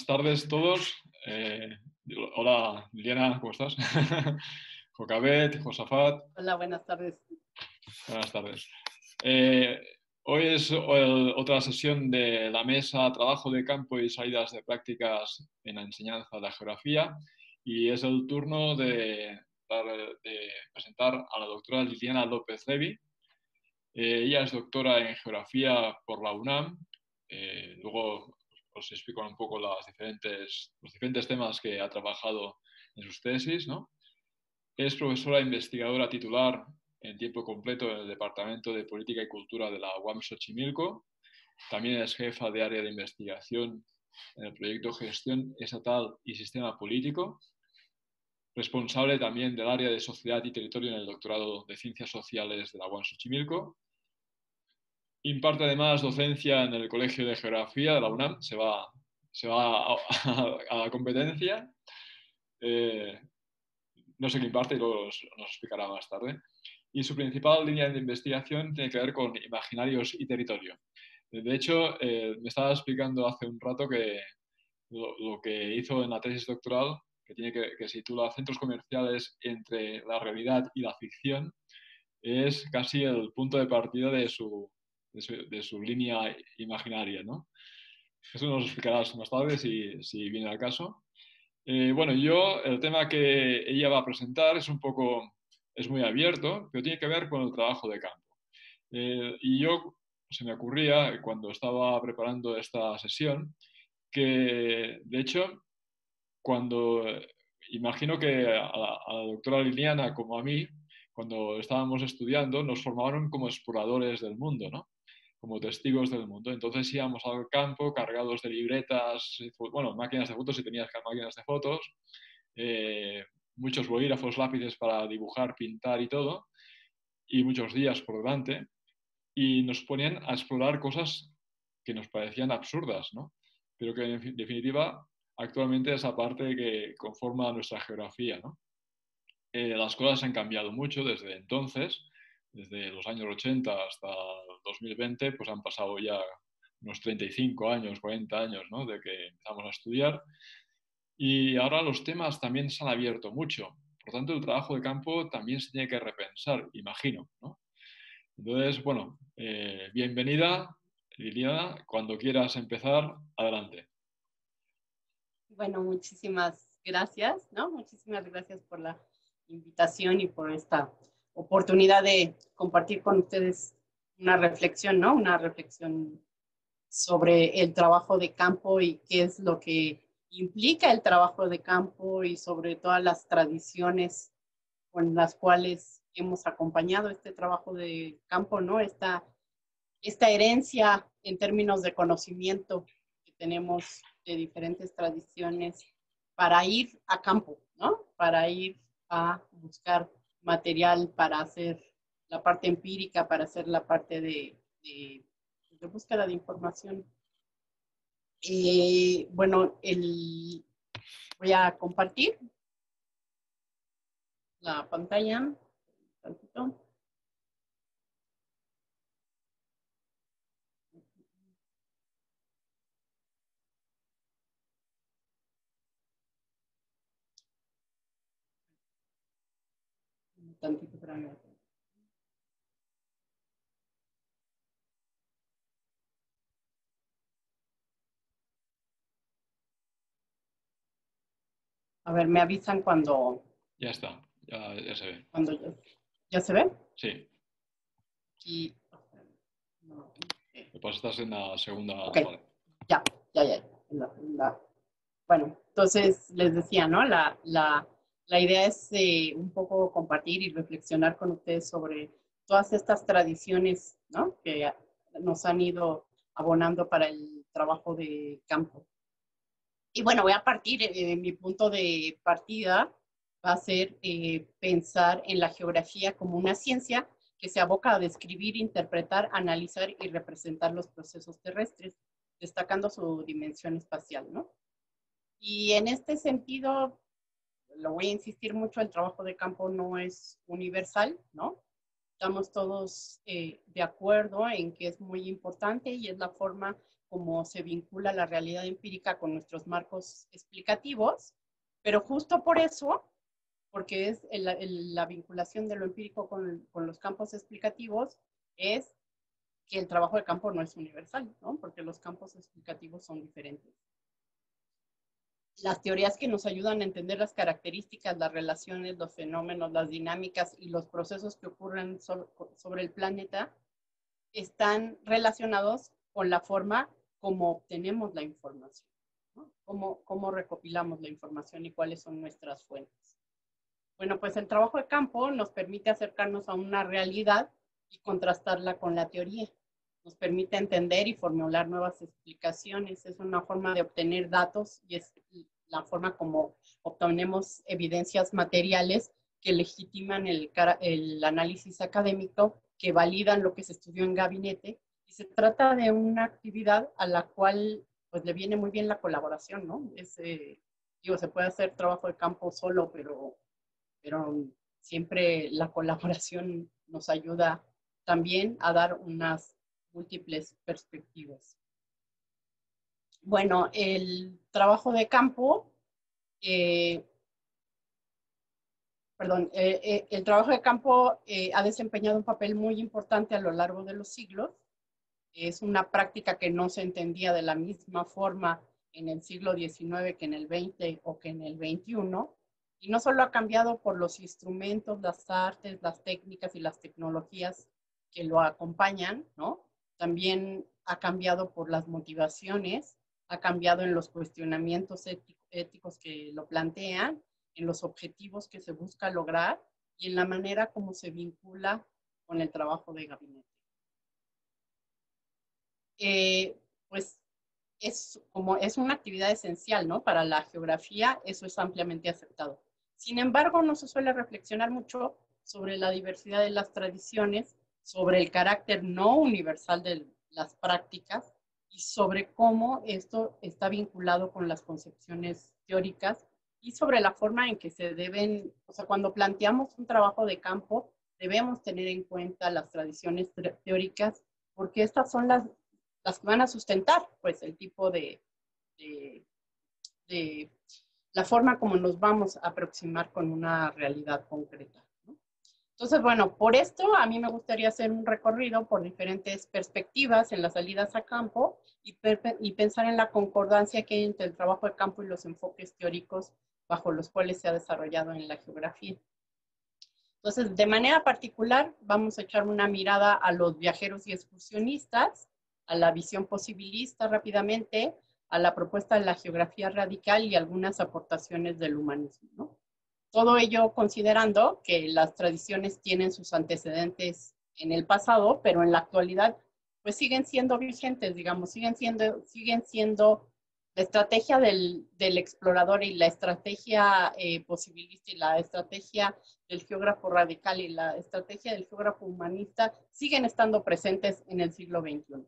tardes todos. Hola Liliana, ¿cómo estás? Jocabet, Josafat, Hola, buenas tardes. buenas tardes. Hoy es otra sesión de la mesa Trabajo de campo y salidas de prácticas en la enseñanza de la geografía y es el turno de presentar a la doctora Liliana López Levi. Ella es doctora en geografía por la UNAM. Luego os explico un poco los diferentes temas que ha trabajado en sus tesis, ¿no? Es profesora investigadora titular en tiempo completo en el Departamento de Política y Cultura de la UAM Xochimilco. También es jefa de área de investigación en el proyecto Gestión Estatal y Sistema Político. Responsable también del área de Sociedad y Territorio en el doctorado de Ciencias Sociales de la UAM Xochimilco. Imparte además docencia en el Colegio de Geografía de la UNAM. Se va a la competencia. No sé qué imparte y luego nos explicará más tarde. Y su principal línea de investigación tiene que ver con imaginarios y territorio. De hecho, me estaba explicando hace un rato que lo que hizo en la tesis doctoral, que se titula Centros comerciales entre la realidad y la ficción, es casi el punto de partida de su línea imaginaria, ¿no? Eso nos explicarás más tarde si viene al caso. Bueno, el tema que ella va a presentar es muy abierto, pero tiene que ver con el trabajo de campo. Se me ocurría, cuando estaba preparando esta sesión, que de hecho, imagino que a la doctora Liliana como a mí, cuando estábamos estudiando, nos formaron como exploradores del mundo, ¿no? Como testigos del mundo. Entonces íbamos al campo cargados de libretas, bueno, máquinas de fotos si tenías máquinas de fotos, muchos bolígrafos, lápices para dibujar, pintar y todo, y muchos días por delante, y nos ponían a explorar cosas que nos parecían absurdas, ¿no? Pero que en definitiva actualmente es la parte que conforma nuestra geografía, ¿no? Las cosas han cambiado mucho desde entonces, desde los años 80 hasta el 2020, pues han pasado ya unos 35 años, 40 años, ¿no? De que empezamos a estudiar. Y ahora los temas también se han abierto mucho. Por tanto, el trabajo de campo también se tiene que repensar, imagino, ¿no? Entonces, bueno, bienvenida, Liliana. Cuando quieras empezar, adelante. Bueno, muchísimas gracias, ¿no? Muchísimas gracias por la invitación y por esta oportunidad de compartir con ustedes una reflexión, ¿no? Una reflexión sobre el trabajo de campo y qué es lo que implica el trabajo de campo y sobre todas las tradiciones con las cuales hemos acompañado este trabajo de campo, ¿no? Esta herencia en términos de conocimiento que tenemos de diferentes tradiciones para ir a campo, ¿no? Para ir a buscar material, para hacer la parte empírica, para hacer la parte de búsqueda de información. Bueno, voy a compartir la pantalla. Un tantito. Un tantito para mí. A ver, me avisan cuando... Ya está, ya se ve. Cuando ¿ya se ve? Sí. Y... no, Pues estás en la segunda. ok, Vale. ya. Bueno, entonces les decía, ¿no? La idea es un poco compartir y reflexionar con ustedes sobre todas estas tradiciones, ¿no? Que nos han ido abonando para el trabajo de campo. Y bueno, voy a partir, mi punto de partida va a ser pensar en la geografía como una ciencia que se aboca a describir, interpretar, analizar y representar los procesos terrestres, destacando su dimensión espacial, ¿no? Y en este sentido, lo voy a insistir mucho, el trabajo de campo no es universal, ¿no? Estamos todos de acuerdo en que es muy importante y es la forma cómo se vincula la realidad empírica con nuestros marcos explicativos, pero justo por eso, porque es la vinculación de lo empírico con los campos explicativos, es que el trabajo de campo no es universal, ¿no? Porque los campos explicativos son diferentes. Las teorías que nos ayudan a entender las características, las relaciones, los fenómenos, las dinámicas y los procesos que ocurren sobre el planeta están relacionados con la forma como obtenemos la información, ¿no? Cómo recopilamos la información y cuáles son nuestras fuentes. Bueno, pues el trabajo de campo nos permite acercarnos a una realidad y contrastarla con la teoría. Nos permite entender y formular nuevas explicaciones. Es una forma de obtener datos y es la forma como obtenemos evidencias materiales que legitiman el análisis académico, que validan lo que se estudió en gabinete. Y se trata de una actividad a la cual pues le viene muy bien la colaboración, ¿no? Digo, se puede hacer trabajo de campo solo, pero siempre la colaboración nos ayuda también a dar unas múltiples perspectivas. Bueno, el trabajo de campo, el trabajo de campo ha desempeñado un papel muy importante a lo largo de los siglos. Es una práctica que no se entendía de la misma forma en el siglo XIX que en el XX o que en el XXI. Y no solo ha cambiado por los instrumentos, las artes, las técnicas y las tecnologías que lo acompañan, ¿no? También ha cambiado por las motivaciones, ha cambiado en los cuestionamientos éticos que lo plantean, en los objetivos que se busca lograr y en la manera como se vincula con el trabajo de gabinete. Pues es una actividad esencial, ¿no? Para la geografía, eso es ampliamente aceptado. Sin embargo, no se suele reflexionar mucho sobre la diversidad de las tradiciones, sobre el carácter no universal de las prácticas y sobre cómo esto está vinculado con las concepciones teóricas y sobre la forma en que se deben, o sea, cuando planteamos un trabajo de campo, debemos tener en cuenta las tradiciones teóricas, porque estas son las que van a sustentar, pues, el tipo de la forma como nos vamos a aproximar con una realidad concreta, ¿no? Entonces, bueno, por esto a mí me gustaría hacer un recorrido por diferentes perspectivas en las salidas a campo y pensar en la concordancia que hay entre el trabajo de campo y los enfoques teóricos bajo los cuales se ha desarrollado en la geografía. Entonces, de manera particular, vamos a echar una mirada a los viajeros y excursionistas, a la visión posibilista rápidamente, a la propuesta de la geografía radical y algunas aportaciones del humanismo, ¿no? Todo ello considerando que las tradiciones tienen sus antecedentes en el pasado, pero en la actualidad pues siguen siendo vigentes, digamos, siguen siendo la estrategia del explorador y la estrategia posibilista y la estrategia del geógrafo radical y la estrategia del geógrafo humanista siguen estando presentes en el siglo XXI.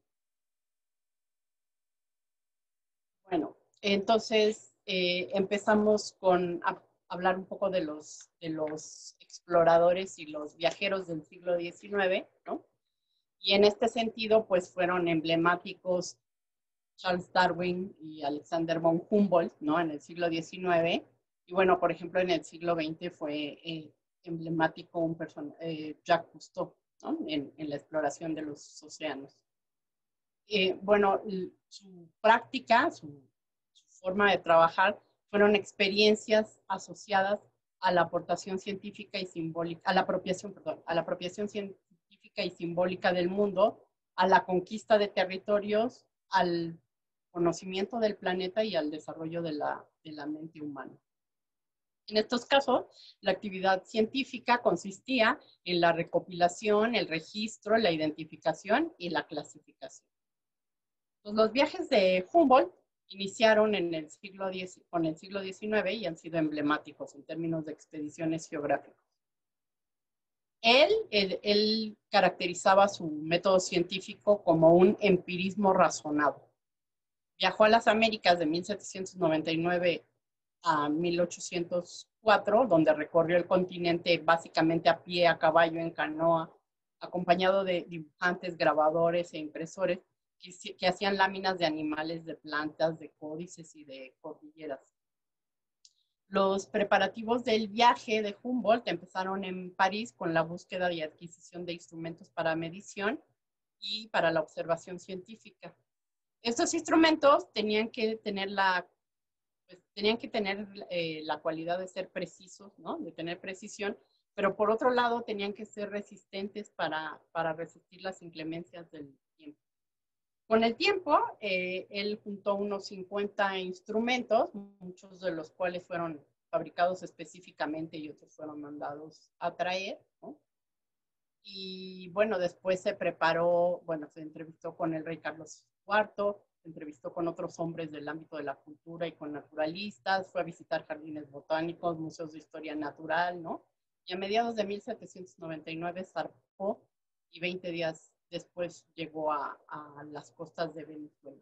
Bueno, entonces empezamos con hablar un poco de los exploradores y los viajeros del siglo XIX, ¿no? Y en este sentido, pues fueron emblemáticos Charles Darwin y Alexander von Humboldt, ¿no? En el siglo XIX. Y bueno, por ejemplo, en el siglo XX fue emblemático Jacques Cousteau, ¿no? En la exploración de los océanos. Bueno, su práctica, su forma de trabajar, fueron experiencias asociadas a la aportación científica y simbólica, a la apropiación científica y simbólica del mundo, a la conquista de territorios, al conocimiento del planeta y al desarrollo de la mente humana. En estos casos, la actividad científica consistía en la recopilación, el registro, la identificación y la clasificación. Pues los viajes de Humboldt iniciaron con el siglo XIX y han sido emblemáticos en términos de expediciones geográficas. Él caracterizaba su método científico como un empirismo razonado. Viajó a las Américas de 1799 a 1804, donde recorrió el continente básicamente a pie, a caballo, en canoa, acompañado de dibujantes, grabadores e impresores, que hacían láminas de animales, de plantas, de códices y de cordilleras. Los preparativos del viaje de Humboldt empezaron en París con la búsqueda y adquisición de instrumentos para medición y para la observación científica. Estos instrumentos tenían que tener la cualidad de ser precisos, ¿no? De tener precisión, pero por otro lado tenían que ser resistentes para resistir las inclemencias del tiempo. Con el tiempo, él juntó unos 50 instrumentos, muchos de los cuales fueron fabricados específicamente y otros fueron mandados a traer, ¿no? Y bueno, después se entrevistó con el rey Carlos IV, se entrevistó con otros hombres del ámbito de la cultura y con naturalistas, fue a visitar jardines botánicos, museos de historia natural, ¿no? Y a mediados de 1799 zarpó y 20 días después llegó a las costas de Venezuela.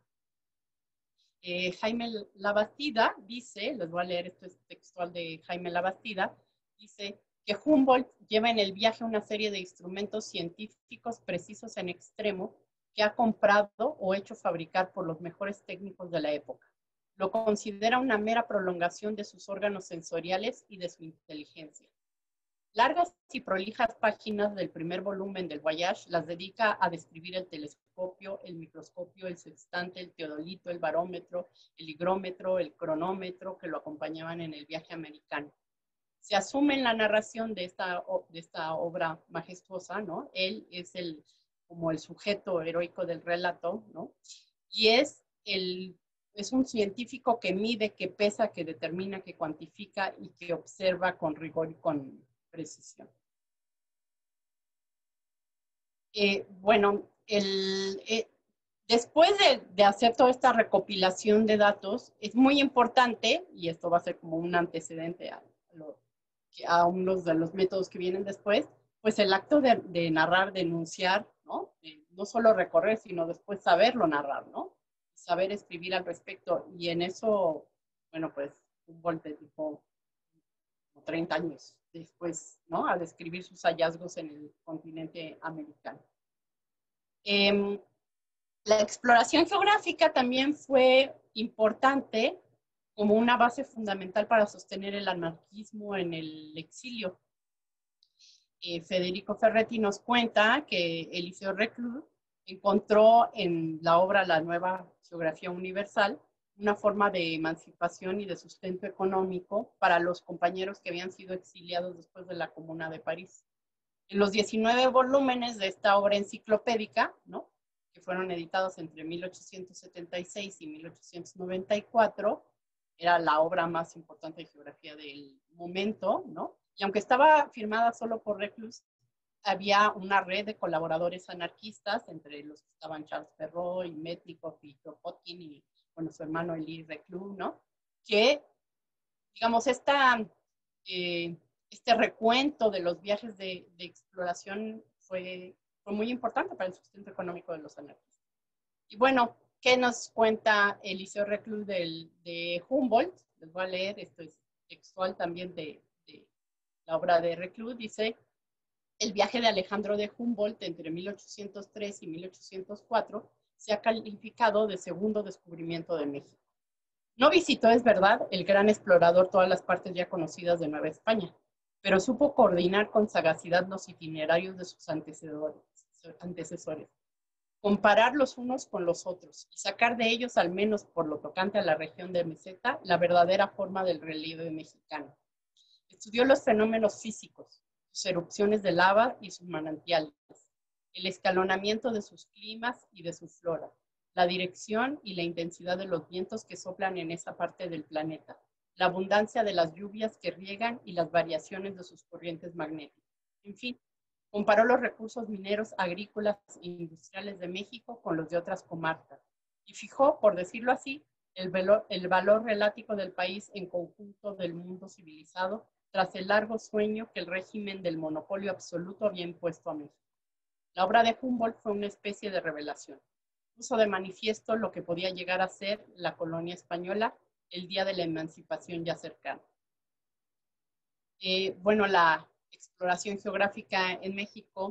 Jaime Labastida dice, les voy a leer, esto es textual de Jaime Labastida, dice que Humboldt lleva en el viaje una serie de instrumentos científicos precisos en extremo que ha comprado o hecho fabricar por los mejores técnicos de la época. Lo considera una mera prolongación de sus órganos sensoriales y de su inteligencia. Largas y prolijas páginas del primer volumen del Voyage las dedica a describir el telescopio, el microscopio, el sextante, el teodolito, el barómetro, el higrómetro, el cronómetro que lo acompañaban en el viaje americano. Se asume en la narración de esta obra majestuosa, ¿no? Él es como el sujeto heroico del relato, ¿no? Y es un científico que mide, que pesa, que determina, que cuantifica y que observa con rigor y con precisión. Después de hacer toda esta recopilación de datos, es muy importante, y esto va a ser como un antecedente a unos de los métodos que vienen después, pues el acto de narrar, de enunciar, ¿no? No solo recorrer, sino después saberlo narrar, ¿no? Saber escribir al respecto. Y en eso, bueno, pues Humboldt dedicó 30 años después, ¿no? A describir sus hallazgos en el continente americano. La exploración geográfica también fue importante como una base fundamental para sostener el anarquismo en el exilio. Federico Ferretti nos cuenta que Eliseo Reclus encontró en la obra La Nueva Geografía Universal una forma de emancipación y de sustento económico para los compañeros que habían sido exiliados después de la Comuna de París. En los 19 volúmenes de esta obra enciclopédica, ¿no? Que fueron editados entre 1876 y 1894, era la obra más importante de geografía del momento, ¿no? Y aunque estaba firmada solo por Reclus, había una red de colaboradores anarquistas, entre los que estaban Charles Perrault y Metcalfe y Kropotkin y, bueno, su hermano Elie Reclus, ¿no? Que, digamos, este recuento de los viajes de exploración fue muy importante para el sustento económico de los anarquistas. Y bueno, ¿qué nos cuenta Eliseo Reclus de Humboldt? Les voy a leer, esto es textual también de la obra de Reclus. Dice: el viaje de Alejandro de Humboldt entre 1803 y 1804 se ha calificado de segundo descubrimiento de México. No visitó, es verdad, el gran explorador todas las partes ya conocidas de Nueva España, pero supo coordinar con sagacidad los itinerarios de sus antecesores, comparar los unos con los otros y sacar de ellos, al menos por lo tocante a la región de Meseta, la verdadera forma del relieve mexicano. Estudió los fenómenos físicos, sus erupciones de lava y sus manantiales, el escalonamiento de sus climas y de su flora, la dirección y la intensidad de los vientos que soplan en esa parte del planeta, la abundancia de las lluvias que riegan y las variaciones de sus corrientes magnéticas. En fin, comparó los recursos mineros, agrícolas e industriales de México con los de otras comarcas y fijó, por decirlo así, el valor relativo del país en conjunto del mundo civilizado tras el largo sueño que el régimen del monopolio absoluto había impuesto a México. La obra de Humboldt fue una especie de revelación. Puso de manifiesto lo que podía llegar a ser la colonia española el día de la emancipación ya cercana. Bueno, la exploración geográfica en México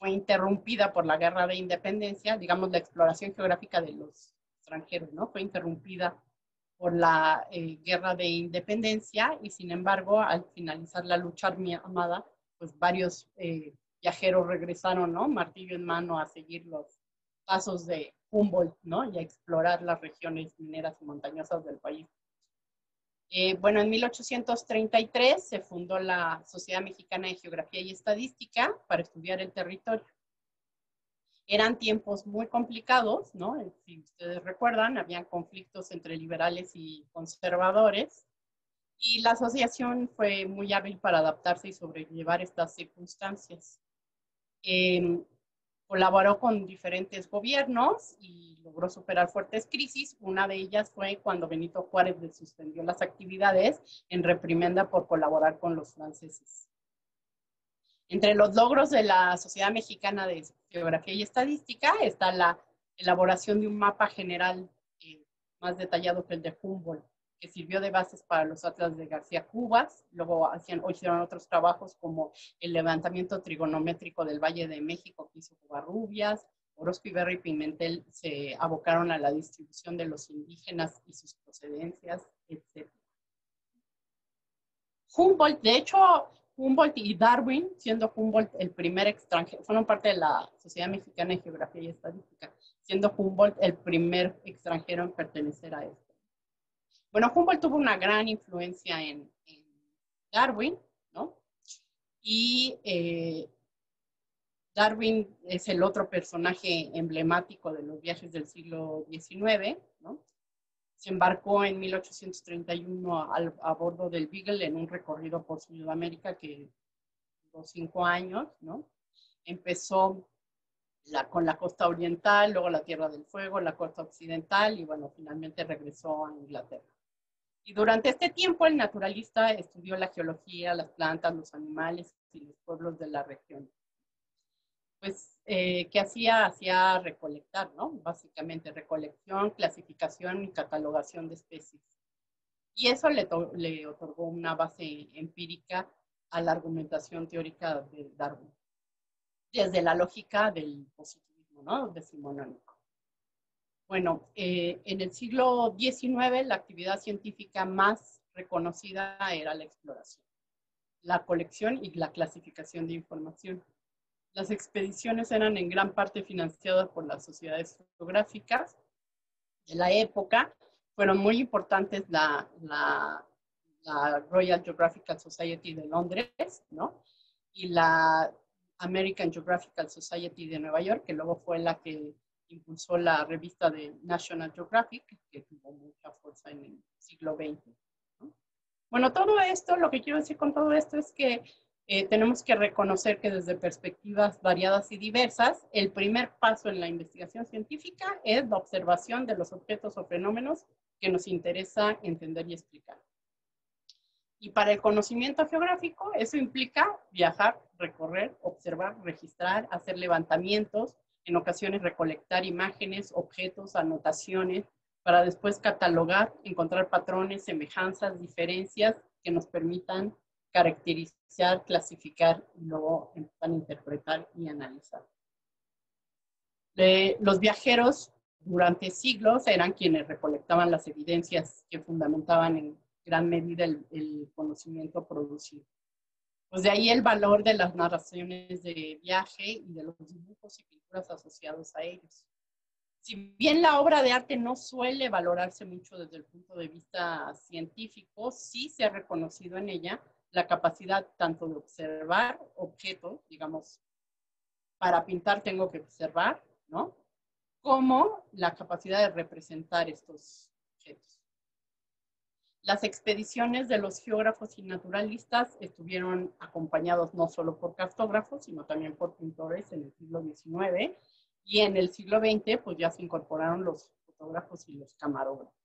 fue interrumpida por la Guerra de Independencia, digamos, la exploración geográfica de los extranjeros, ¿no? Fue interrumpida por la Guerra de Independencia y, sin embargo, al finalizar la lucha armada, pues varios viajeros regresaron, ¿no? Martillo en mano a seguir los pasos de Humboldt, ¿no? Y a explorar las regiones mineras y montañosas del país. Bueno, en 1833 se fundó la Sociedad Mexicana de Geografía y Estadística para estudiar el territorio. Eran tiempos muy complicados, ¿no? Si ustedes recuerdan, había conflictos entre liberales y conservadores, y la asociación fue muy hábil para adaptarse y sobrellevar estas circunstancias. Colaboró con diferentes gobiernos y logró superar fuertes crisis. Una de ellas fue cuando Benito Juárez le suspendió las actividades en reprimenda por colaborar con los franceses. Entre los logros de la Sociedad Mexicana de Geografía y Estadística está la elaboración de un mapa general más detallado que el de Humboldt, que sirvió de bases para los atlas de García Cubas. Luego hicieron otros trabajos como el levantamiento trigonométrico del Valle de México que hizo Covarrubias. Orozco, Iberra y Pimentel se abocaron a la distribución de los indígenas y sus procedencias, etc. Humboldt, de hecho, Humboldt y Darwin, siendo Humboldt el primer extranjero, fueron parte de la Sociedad Mexicana de Geografía y Estadística, siendo Humboldt el primer extranjero en pertenecer a esto. Bueno, Humboldt tuvo una gran influencia en Darwin, ¿no? Y Darwin es el otro personaje emblemático de los viajes del siglo XIX, ¿no? Se embarcó en 1831 a bordo del Beagle en un recorrido por Sudamérica que duró 5 años, ¿no? Empezó con la costa oriental, luego la Tierra del Fuego, la costa occidental y, bueno, finalmente regresó a Inglaterra. Y durante este tiempo el naturalista estudió la geología, las plantas, los animales y los pueblos de la región. Pues, ¿qué hacía? Hacía recolectar, ¿no? Básicamente recolección, clasificación y catalogación de especies. Y eso le otorgó una base empírica a la argumentación teórica de Darwin, desde la lógica del positivismo, ¿no? Decimonónico. Bueno, en el siglo XIX la actividad científica más reconocida era la exploración, la colección y la clasificación de información. Las expediciones eran en gran parte financiadas por las sociedades geográficas de la época. Fueron muy importantes la Royal Geographical Society de Londres, ¿no? Y la American Geographical Society de Nueva York, que luego fue la que impulsó la revista de National Geographic, que tuvo mucha fuerza en el siglo XX, ¿no? Bueno, todo esto, lo que quiero decir con todo esto es que tenemos que reconocer que desde perspectivas variadas y diversas, el primer paso en la investigación científica es la observación de los objetos o fenómenos que nos interesa entender y explicar. Y para el conocimiento geográfico, eso implica viajar, recorrer, observar, registrar, hacer levantamientos, en ocasiones recolectar imágenes, objetos, anotaciones, para después catalogar, encontrar patrones, semejanzas, diferencias que nos permitan caracterizar, clasificar y luego empezar a interpretar y analizar. Los viajeros durante siglos eran quienes recolectaban las evidencias que fundamentaban en gran medida el conocimiento producido. Pues de ahí el valor de las narraciones de viaje y de los dibujos y pinturas asociados a ellos. Si bien la obra de arte no suele valorarse mucho desde el punto de vista científico, sí se ha reconocido en ella la capacidad tanto de observar objetos, digamos, para pintar tengo que observar, ¿no? Como la capacidad de representar estos objetos. Las expediciones de los geógrafos y naturalistas estuvieron acompañados no solo por cartógrafos, sino también por pintores en el siglo XIX, y en el siglo XX pues ya se incorporaron los fotógrafos y los camarógrafos.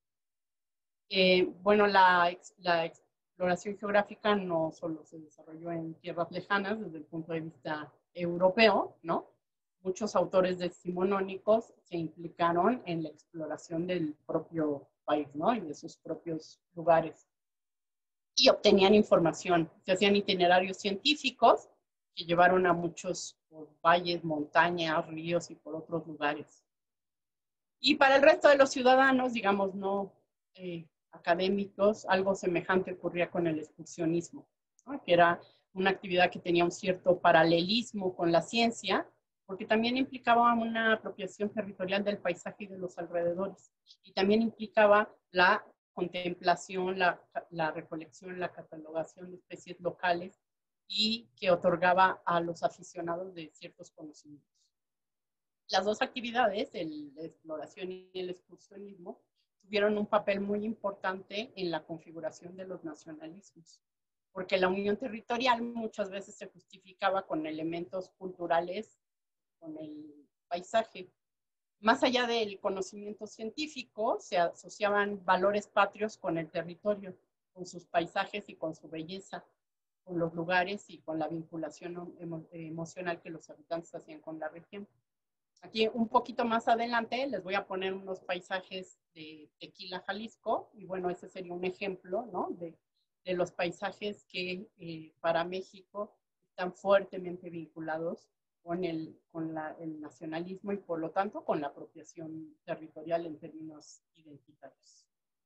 Bueno, la exploración geográfica no solo se desarrolló en tierras lejanas desde el punto de vista europeo, ¿no? Muchos autores decimonónicos se implicaron en la exploración del propio país, ¿no? Y de sus propios lugares. Y obtenían información, se hacían itinerarios científicos que llevaron a muchos por valles, montañas, ríos y por otros lugares. Y para el resto de los ciudadanos, digamos, no académicos, algo semejante ocurría con el excursionismo, ¿no? Que era una actividad que tenía un cierto paralelismo con la ciencia, porque también implicaba una apropiación territorial del paisaje y de los alrededores, y también implicaba la contemplación, la recolección, la catalogación de especies locales, y que otorgaba a los aficionados de ciertos conocimientos. Las dos actividades, la exploración y el excursionismo, tuvieron un papel muy importante en la configuración de los nacionalismos, porque la unión territorial muchas veces se justificaba con elementos culturales, con el paisaje. Más allá del conocimiento científico, se asociaban valores patrios con el territorio, con sus paisajes y con su belleza, con los lugares y con la vinculación emocional que los habitantes hacían con la región. Aquí un poquito más adelante les voy a poner unos paisajes de Tequila, Jalisco, y bueno, ese sería un ejemplo, ¿no? de los paisajes que para México están fuertemente vinculados con el nacionalismo y por lo tanto con la apropiación territorial en términos identitarios.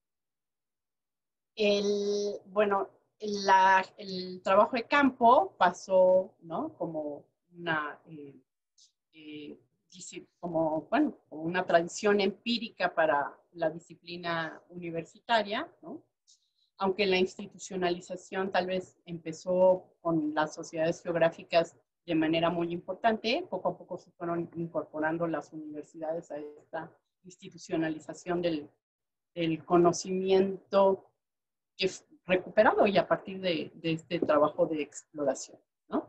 Bueno, el trabajo de campo pasó, ¿no? Como una como una tradición empírica para la disciplina universitaria, ¿no? Aunque la institucionalización tal vez empezó con las sociedades geográficas de manera muy importante, poco a poco se fueron incorporando las universidades a esta institucionalización del conocimiento que recuperado y a partir de este trabajo de exploración, ¿no?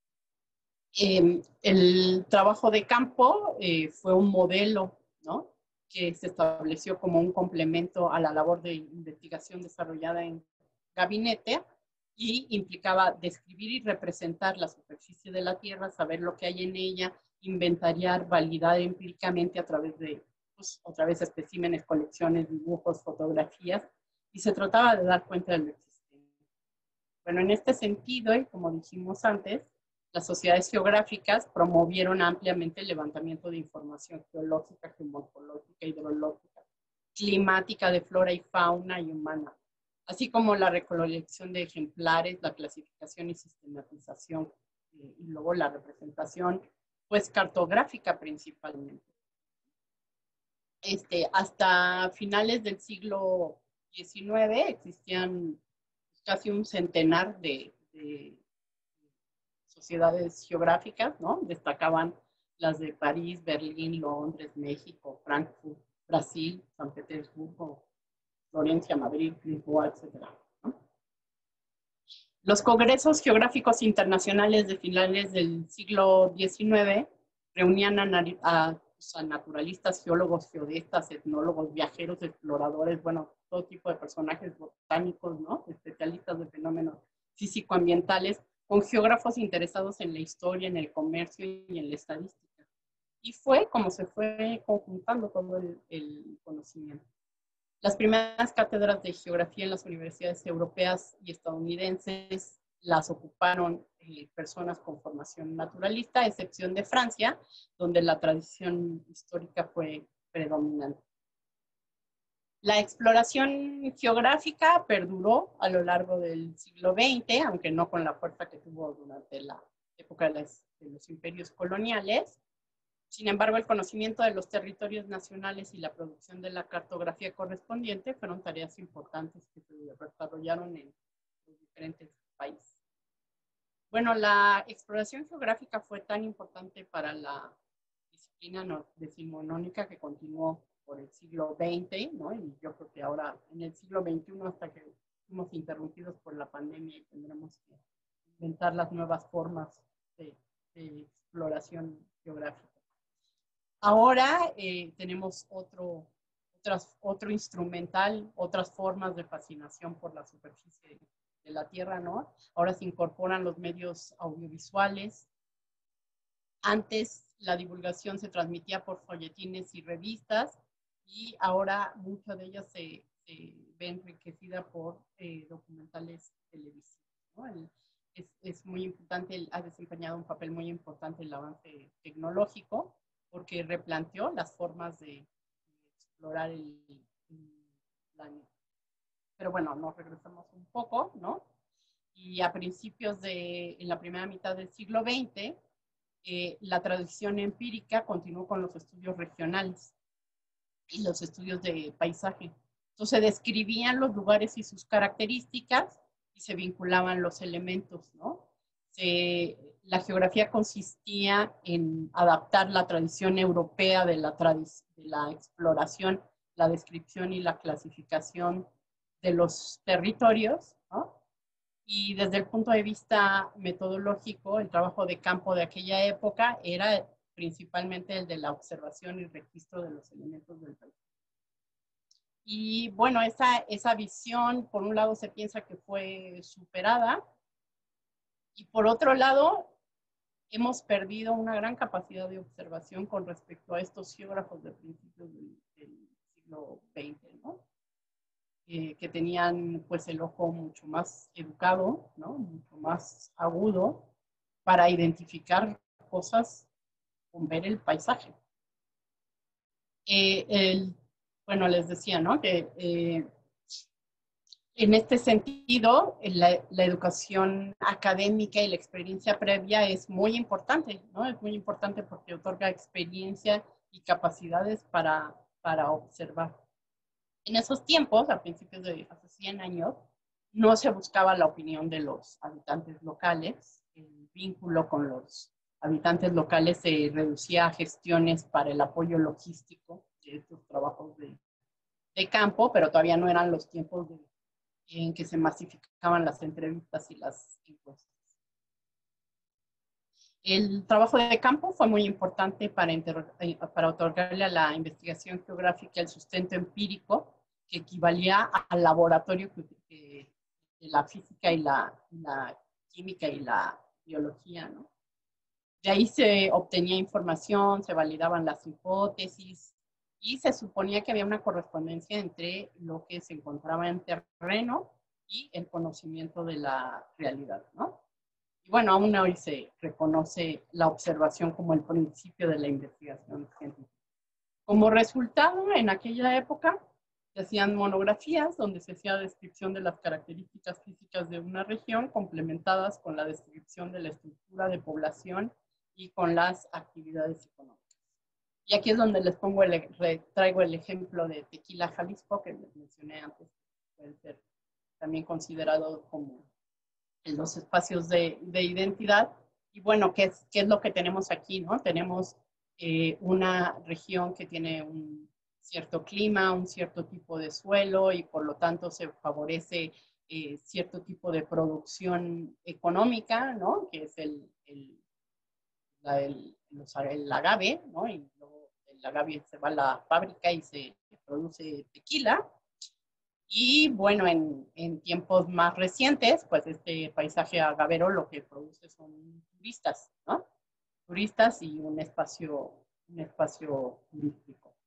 El trabajo de campo fue un modelo, ¿no? Que se estableció como un complemento a la labor de investigación desarrollada en gabinete y implicaba describir y representar la superficie de la Tierra, saber lo que hay en ella, inventariar, validar empíricamente a través de, pues, otra vez, especímenes, colecciones, dibujos, fotografías, y se trataba de dar cuenta de lo existente. Bueno, en este sentido, y como dijimos antes, las sociedades geográficas promovieron ampliamente el levantamiento de información geológica, geomorfológica, hidrológica, climática, de flora y fauna y humana, así como la recolección de ejemplares, la clasificación y sistematización, y luego la representación, pues, cartográfica principalmente. Hasta finales del siglo XIX existían casi un centenar de sociedades geográficas, ¿no? Destacaban las de París, Berlín, Londres, México, Frankfurt, Brasil, San Petersburgo, Florencia, Madrid, Lisboa, etc., ¿no? Los congresos geográficos internacionales de finales del siglo XIX reunían a naturalistas, geólogos, geodestas, etnólogos, viajeros, exploradores, bueno, todo tipo de personajes botánicos, ¿no? Especialistas de fenómenos físico-ambientales, con geógrafos interesados en la historia, en el comercio y en la estadística. Y fue como se fue conjuntando todo el conocimiento. Las primeras cátedras de geografía en las universidades europeas y estadounidenses las ocuparon personas con formación naturalista, a excepción de Francia, donde la tradición histórica fue predominante. La exploración geográfica perduró a lo largo del siglo XX, aunque no con la fuerza que tuvo durante la época de los imperios coloniales. Sin embargo, el conocimiento de los territorios nacionales y la producción de la cartografía correspondiente fueron tareas importantes que se desarrollaron en los diferentes países. Bueno, la exploración geográfica fue tan importante para la disciplina decimonónica que continuó por el siglo XX, ¿no? Y yo creo que ahora en el siglo XXI, hasta que fuimos interrumpidos por la pandemia, y tendremos que inventar las nuevas formas de exploración geográfica. Ahora tenemos otro instrumental, otras formas de fascinación por la superficie de la Tierra, ¿no? Ahora se incorporan los medios audiovisuales. Antes la divulgación se transmitía por folletines y revistas, y ahora muchas de ellas se ve enriquecida por documentales televisivos, ¿no? es muy importante, ha desempeñado un papel muy importante en el avance tecnológico, porque replanteó las formas de explorar el planeta. Pero bueno, nos regresamos un poco, ¿no? Y a principios en la primera mitad del siglo XX, la tradición empírica continuó con los estudios regionales y los estudios de paisaje. Entonces se describían los lugares y sus características y se vinculaban los elementos, ¿no? La geografía consistía en adaptar la tradición europea de la exploración, la descripción y la clasificación de los territorios, ¿no? Y desde el punto de vista metodológico, el trabajo de campo de aquella época era principalmente el de la observación y registro de los elementos del paisaje. Y bueno, esa visión, por un lado, se piensa que fue superada, y por otro lado, hemos perdido una gran capacidad de observación con respecto a estos geógrafos de principios del siglo XX, ¿no? Que tenían pues el ojo mucho más educado, ¿no? Mucho más agudo para identificar cosas con ver el paisaje. Bueno, les decía, ¿no? Que en este sentido, la educación académica y la experiencia previa es muy importante, ¿no? Es muy importante porque otorga experiencia y capacidades para observar. En esos tiempos, a principios de hace 100 años, no se buscaba la opinión de los habitantes locales. El vínculo con los habitantes locales se reducía a gestiones para el apoyo logístico de estos trabajos de campo, pero todavía no eran los tiempos en que se masificaban las entrevistas y las encuestas. El trabajo de campo fue muy importante para otorgarle a la investigación geográfica el sustento empírico que equivalía al laboratorio de la física y la química y la biología, ¿no? De ahí se obtenía información, se validaban las hipótesis y se suponía que había una correspondencia entre lo que se encontraba en terreno y el conocimiento de la realidad, ¿no? Y bueno, aún hoy se reconoce la observación como el principio de la investigación científica. Como resultado, en aquella época se hacían monografías donde se hacía descripción de las características físicas de una región, complementadas con la descripción de la estructura de población y con las actividades económicas. Y aquí es donde les traigo el ejemplo de Tequila, Jalisco, que les mencioné antes, que puede ser también considerado como en los espacios de identidad. Y bueno, ¿qué es lo que tenemos aquí, no? Tenemos una región que tiene un cierto clima, un cierto tipo de suelo, y por lo tanto se favorece cierto tipo de producción económica, ¿no? Que es el agave, ¿no? Y luego el agave se va a la fábrica y se produce tequila. Y bueno, en tiempos más recientes, pues este paisaje agavero lo que produce son turistas, ¿no? Turistas y un espacio turístico.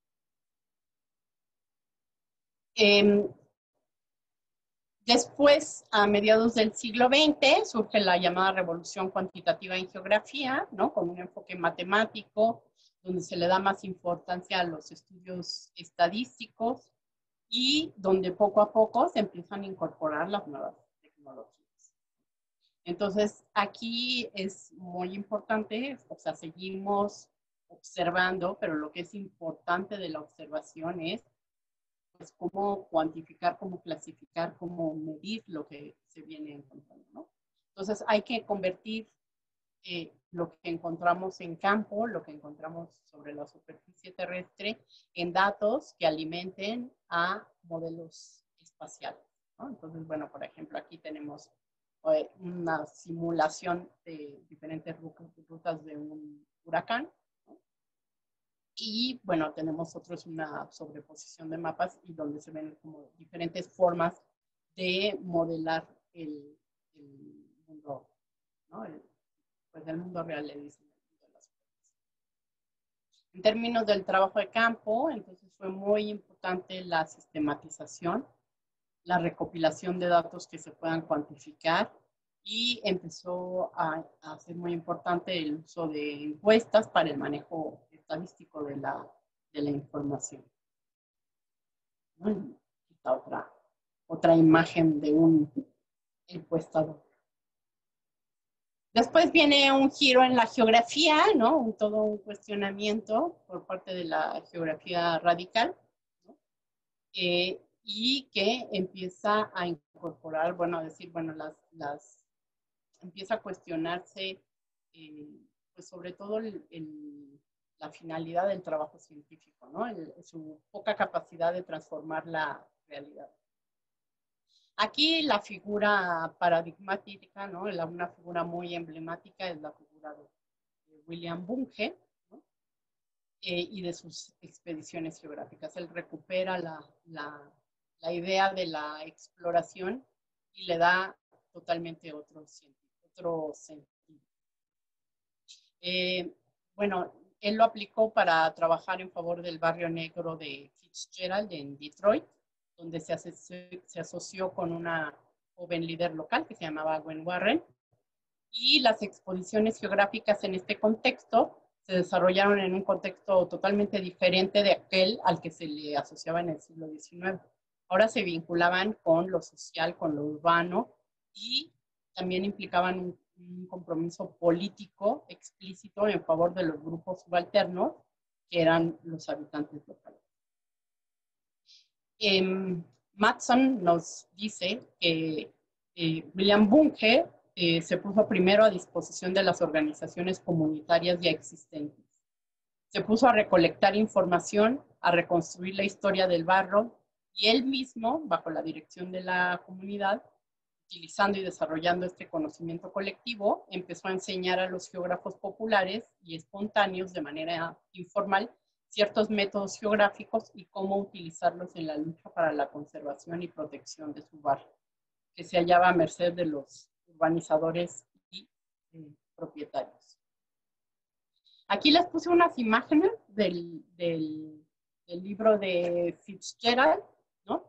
Después, a mediados del siglo XX, surge la llamada revolución cuantitativa en geografía, ¿no? Con un enfoque matemático, donde se le da más importancia a los estudios estadísticos y donde poco a poco se empiezan a incorporar las nuevas tecnologías. Entonces, aquí es muy importante, o sea, seguimos observando, pero lo que es importante de la observación es pues, cómo cuantificar, cómo clasificar, cómo medir lo que se viene encontrando, ¿no? Entonces, hay que convertir lo que encontramos en campo, lo que encontramos sobre la superficie terrestre, en datos que alimenten a modelos espaciales, ¿no? Entonces, bueno, por ejemplo, aquí tenemos una simulación de diferentes rutas de un huracán, ¿no? Y bueno, tenemos una sobreposición de mapas y donde se ven como diferentes formas de modelar el mundo, ¿no? Pues del mundo real, le dicen. En términos del trabajo de campo, entonces fue muy importante la sistematización, la recopilación de datos que se puedan cuantificar y empezó a ser muy importante el uso de encuestas para el manejo estadístico de la información. ¿No? Esta otra imagen de un encuestador. Después viene un giro en la geografía, ¿no? Todo un cuestionamiento por parte de la geografía radical, ¿no? Y que empieza a incorporar, bueno, a decir, bueno, empieza a cuestionarse, pues sobre todo la finalidad del trabajo científico, ¿no? Su poca capacidad de transformar la realidad. Aquí la figura paradigmática, ¿no? Una figura muy emblemática es la figura de William Bunge, ¿no? Y de sus expediciones geográficas. Él recupera la idea de la exploración y le da totalmente otro sentido. Bueno, él lo aplicó para trabajar en favor del barrio negro de Fitzgerald en Detroit, donde se asoció con una joven líder local que se llamaba Gwen Warren. Y las exposiciones geográficas en este contexto se desarrollaron en un contexto totalmente diferente de aquel al que se le asociaba en el siglo XIX. Ahora se vinculaban con lo social, con lo urbano, y también implicaban un compromiso político explícito en favor de los grupos subalternos, que eran los habitantes locales. Matson nos dice que William Bunge se puso primero a disposición de las organizaciones comunitarias ya existentes. Se puso a recolectar información, a reconstruir la historia del barrio, y él mismo, bajo la dirección de la comunidad, utilizando y desarrollando este conocimiento colectivo, empezó a enseñar a los geógrafos populares y espontáneos de manera informal ciertos métodos geográficos y cómo utilizarlos en la lucha para la conservación y protección de su barrio, que se hallaba a merced de los urbanizadores y propietarios. Aquí les puse unas imágenes del libro de Fitzgerald, ¿no?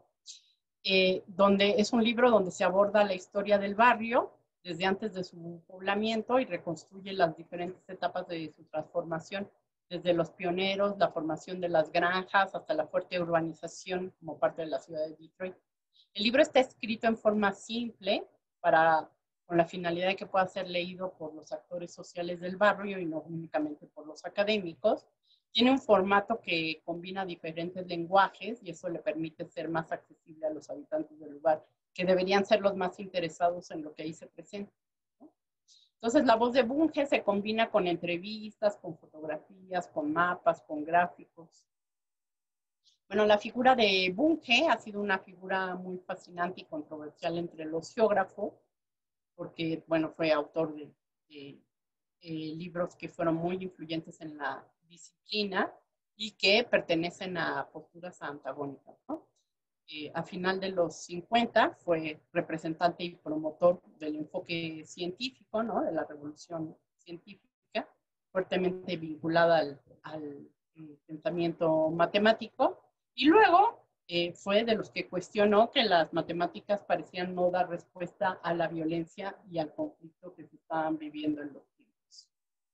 Donde es un libro donde se aborda la historia del barrio desde antes de su poblamiento y reconstruye las diferentes etapas de su transformación, desde los pioneros, la formación de las granjas, hasta la fuerte urbanización como parte de la ciudad de Detroit. El libro está escrito en forma simple con la finalidad de que pueda ser leído por los actores sociales del barrio y no únicamente por los académicos. Tiene un formato que combina diferentes lenguajes y eso le permite ser más accesible a los habitantes del lugar, que deberían ser los más interesados en lo que ahí se presenta, ¿no? Entonces, la voz de Bunge se combina con entrevistas, con fotografías, con mapas, con gráficos. Bueno, la figura de Bunge ha sido una figura muy fascinante y controversial entre los geógrafos, porque, bueno, fue autor de libros que fueron muy influyentes en la disciplina y que pertenecen a posturas antagónicas, ¿no? A final de los 50 fue representante y promotor del enfoque científico, ¿no? De la revolución científica, fuertemente vinculada al pensamiento matemático, y luego fue de los que cuestionó que las matemáticas parecían no dar respuesta a la violencia y al conflicto que se estaban viviendo en los tiempos.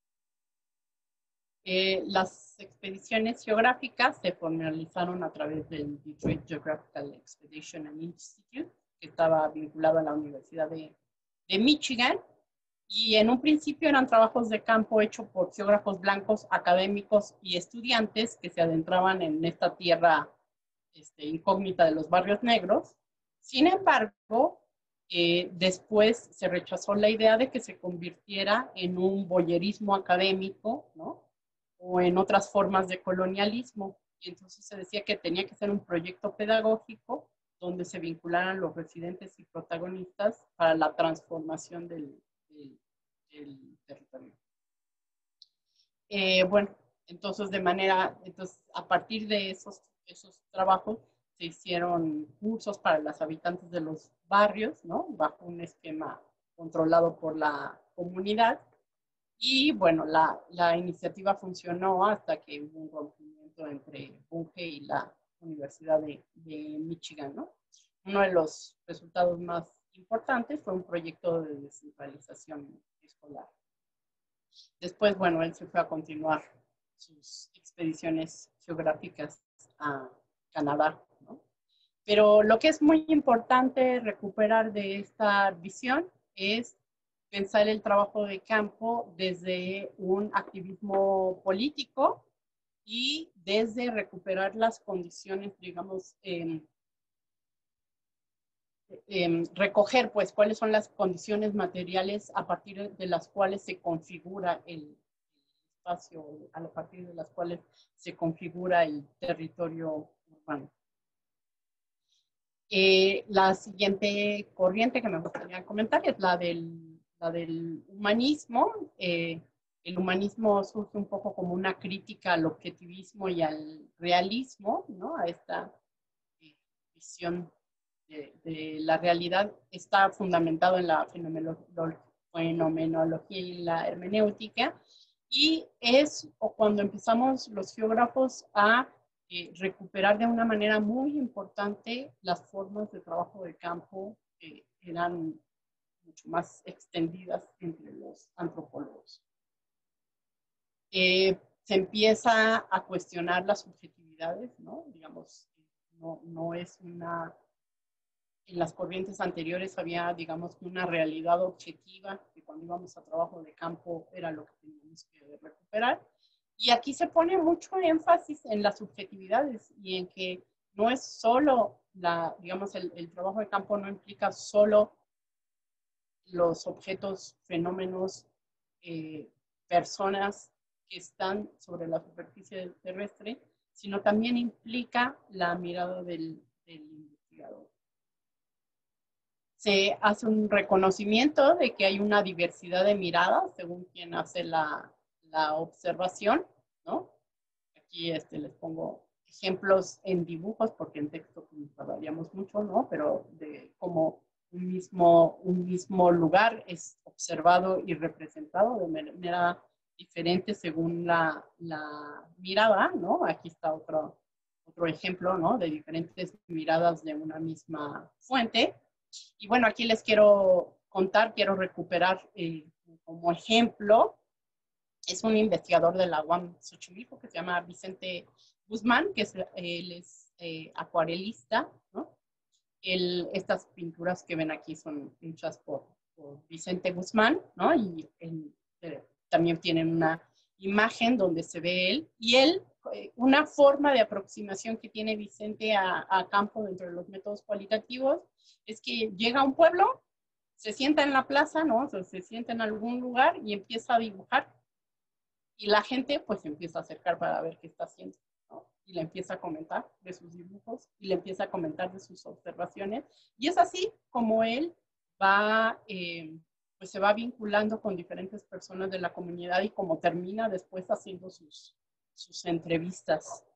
Las expediciones geográficas se formalizaron a través del Detroit Geographical Expedition and Institute, que estaba vinculado a la Universidad de Michigan, y en un principio eran trabajos de campo hechos por geógrafos blancos, académicos y estudiantes que se adentraban en esta tierra incógnita de los barrios negros. Sin embargo, después se rechazó la idea de que se convirtiera en un voyerismo académico, ¿no? O en otras formas de colonialismo. Y entonces se decía que tenía que ser un proyecto pedagógico donde se vincularan los residentes y protagonistas para la transformación del territorio. Bueno, entonces a partir de esos trabajos se hicieron cursos para los habitantes de los barrios, ¿no? Bajo un esquema controlado por la comunidad. Y bueno, la iniciativa funcionó hasta que hubo un rompimiento entre Bunge y la Universidad de Michigan, ¿no? Uno de los resultados más importantes fue un proyecto de descentralización escolar. Después, bueno, él se fue a continuar sus expediciones geográficas a Canadá, ¿no? Pero lo que es muy importante recuperar de esta visión es pensar el trabajo de campo desde un activismo político y desde recuperar las condiciones, digamos, recoger pues cuáles son las condiciones materiales a partir de las cuales se configura el espacio, a partir de las cuales se configura el territorio urbano. La siguiente corriente que me gustaría comentar es la del humanismo. El humanismo surge un poco como una crítica al objetivismo y al realismo, ¿no? A esta visión de la realidad. Está fundamentado en la fenomenología y la hermenéutica, y es cuando empezamos los geógrafos a recuperar de una manera muy importante las formas de trabajo de campo que eran mucho más extendidas entre los antropólogos. Se empieza a cuestionar las subjetividades, ¿no? Digamos, no es una... En las corrientes anteriores había, digamos, una realidad objetiva, que cuando íbamos a trabajo de campo era lo que teníamos que recuperar. Y aquí se pone mucho énfasis en las subjetividades y en que no es solo, digamos, el trabajo de campo no implica solo los objetos, fenómenos, personas que están sobre la superficie terrestre, sino también implica la mirada del investigador. Se hace un reconocimiento de que hay una diversidad de miradas según quien hace la observación, ¿no? Aquí les pongo ejemplos en dibujos, porque en texto pues, tardaríamos mucho, ¿no? Pero de cómo un mismo lugar es observado y representado de manera diferente según la mirada, ¿no? Aquí está otro ejemplo, ¿no? De diferentes miradas de una misma fuente. Y bueno, aquí les quiero contar, quiero recuperar como ejemplo, es un investigador de la UAM Xochimilco que se llama Vicente Guzmán, que él es acuarelista, ¿no? Estas pinturas que ven aquí son hechas por Vicente Guzmán, ¿no? Y también tienen una imagen donde se ve él, y una forma de aproximación que tiene Vicente a campo dentro de los métodos cualitativos es que llega a un pueblo, se sienta en la plaza, ¿no? O sea, se sienta en algún lugar y empieza a dibujar. Y la gente pues se empieza a acercar para ver qué está haciendo, ¿no? Y le empieza a comentar de sus dibujos y le empieza a comentar de sus observaciones. Y es así como él va, pues se va vinculando con diferentes personas de la comunidad y como termina después haciendo sus entrevistas.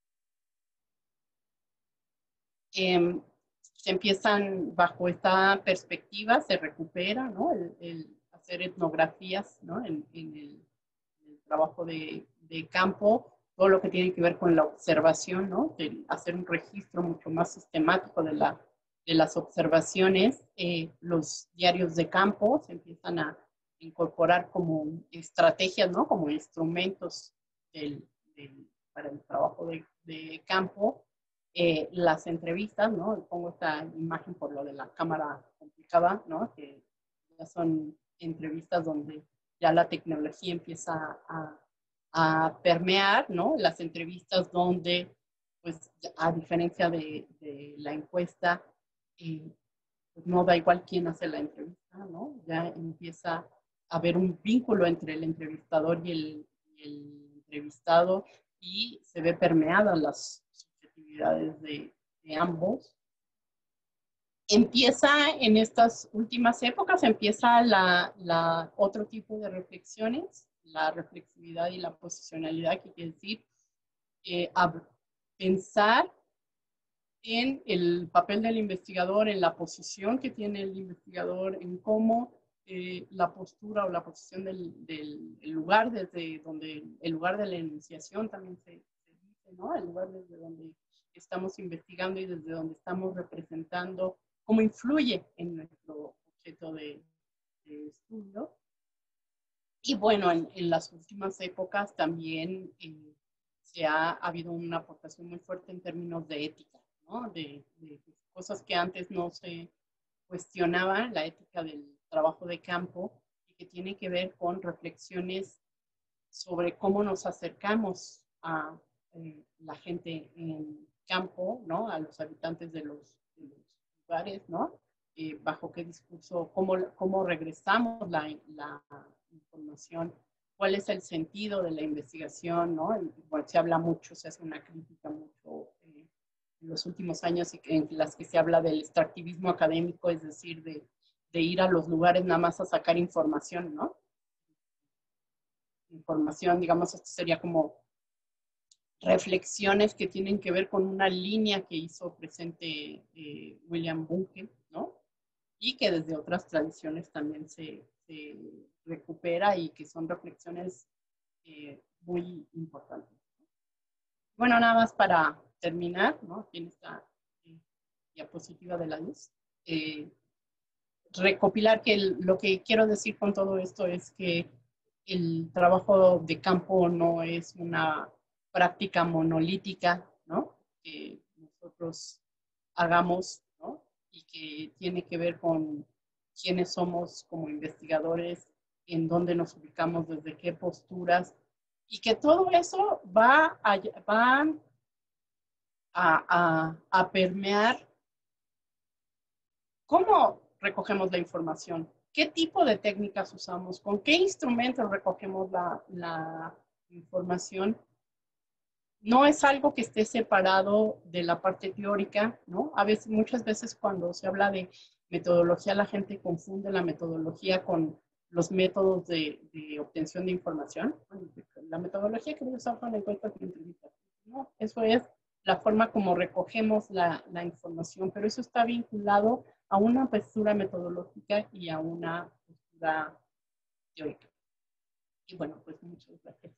Se empiezan bajo esta perspectiva, se recupera, ¿no? el hacer etnografías, ¿no? en el trabajo de campo, todo lo que tiene que ver con la observación, ¿no? De hacer un registro mucho más sistemático de las observaciones. Los diarios de campo se empiezan a incorporar como estrategias, ¿no? Como instrumentos para el trabajo de campo. Las entrevistas, ¿no? Pongo esta imagen por lo de la cámara complicada, ¿no? Que ya son entrevistas donde ya la tecnología empieza a permear, ¿no? Las entrevistas donde, pues, a diferencia de la encuesta, pues no da igual quién hace la entrevista, ¿no? Ya empieza a haber un vínculo entre el entrevistador y el entrevistado, y se ve permeadas las subjetividades de ambos. Empieza en estas últimas épocas, empieza otro tipo de reflexiones, la reflexividad y la posicionalidad, que quiere decir pensar en el papel del investigador, en la posición que tiene el investigador, en cómo la postura o la posición del lugar, desde donde el lugar de la enunciación también se dice, ¿no? El lugar desde donde estamos investigando y desde donde estamos representando cómo influye en nuestro objeto de estudio. Y bueno, en las últimas épocas también ha habido una aportación muy fuerte en términos de ética, ¿no? De cosas que antes no se cuestionaban, la ética del trabajo de campo, y que tiene que ver con reflexiones sobre cómo nos acercamos a la gente en campo, ¿no? A los habitantes de los lugares, ¿no? Bajo qué discurso, cómo regresamos la información, cuál es el sentido de la investigación, ¿no? Bueno, se habla mucho, se hace una crítica mucho en los últimos años en las que se habla del extractivismo académico, es decir, de ir a los lugares nada más a sacar información, ¿no? Información, digamos, esto sería como reflexiones que tienen que ver con una línea que hizo presente William Bunge, ¿no? Y que desde otras tradiciones también se recupera y que son reflexiones muy importantes. Bueno, nada más para terminar, ¿no? Aquí en esta diapositiva de la luz. Recopilar que lo que quiero decir con todo esto es que el trabajo de campo no es una práctica monolítica, ¿no? Que nosotros hagamos, ¿no? Y que tiene que ver con quiénes somos como investigadores, en dónde nos ubicamos, desde qué posturas, y que todo eso va a permear cómo recogemos la información, qué tipo de técnicas usamos, con qué instrumentos recogemos la información. No es algo que esté separado de la parte teórica, ¿no? Muchas veces cuando se habla de metodología, la gente confunde la metodología con los métodos de obtención de información. La metodología que voy a usar para encuestas y entrevistas. No, eso es la forma como recogemos la información, pero eso está vinculado a una postura metodológica y a una postura teórica. Y bueno, pues muchas gracias.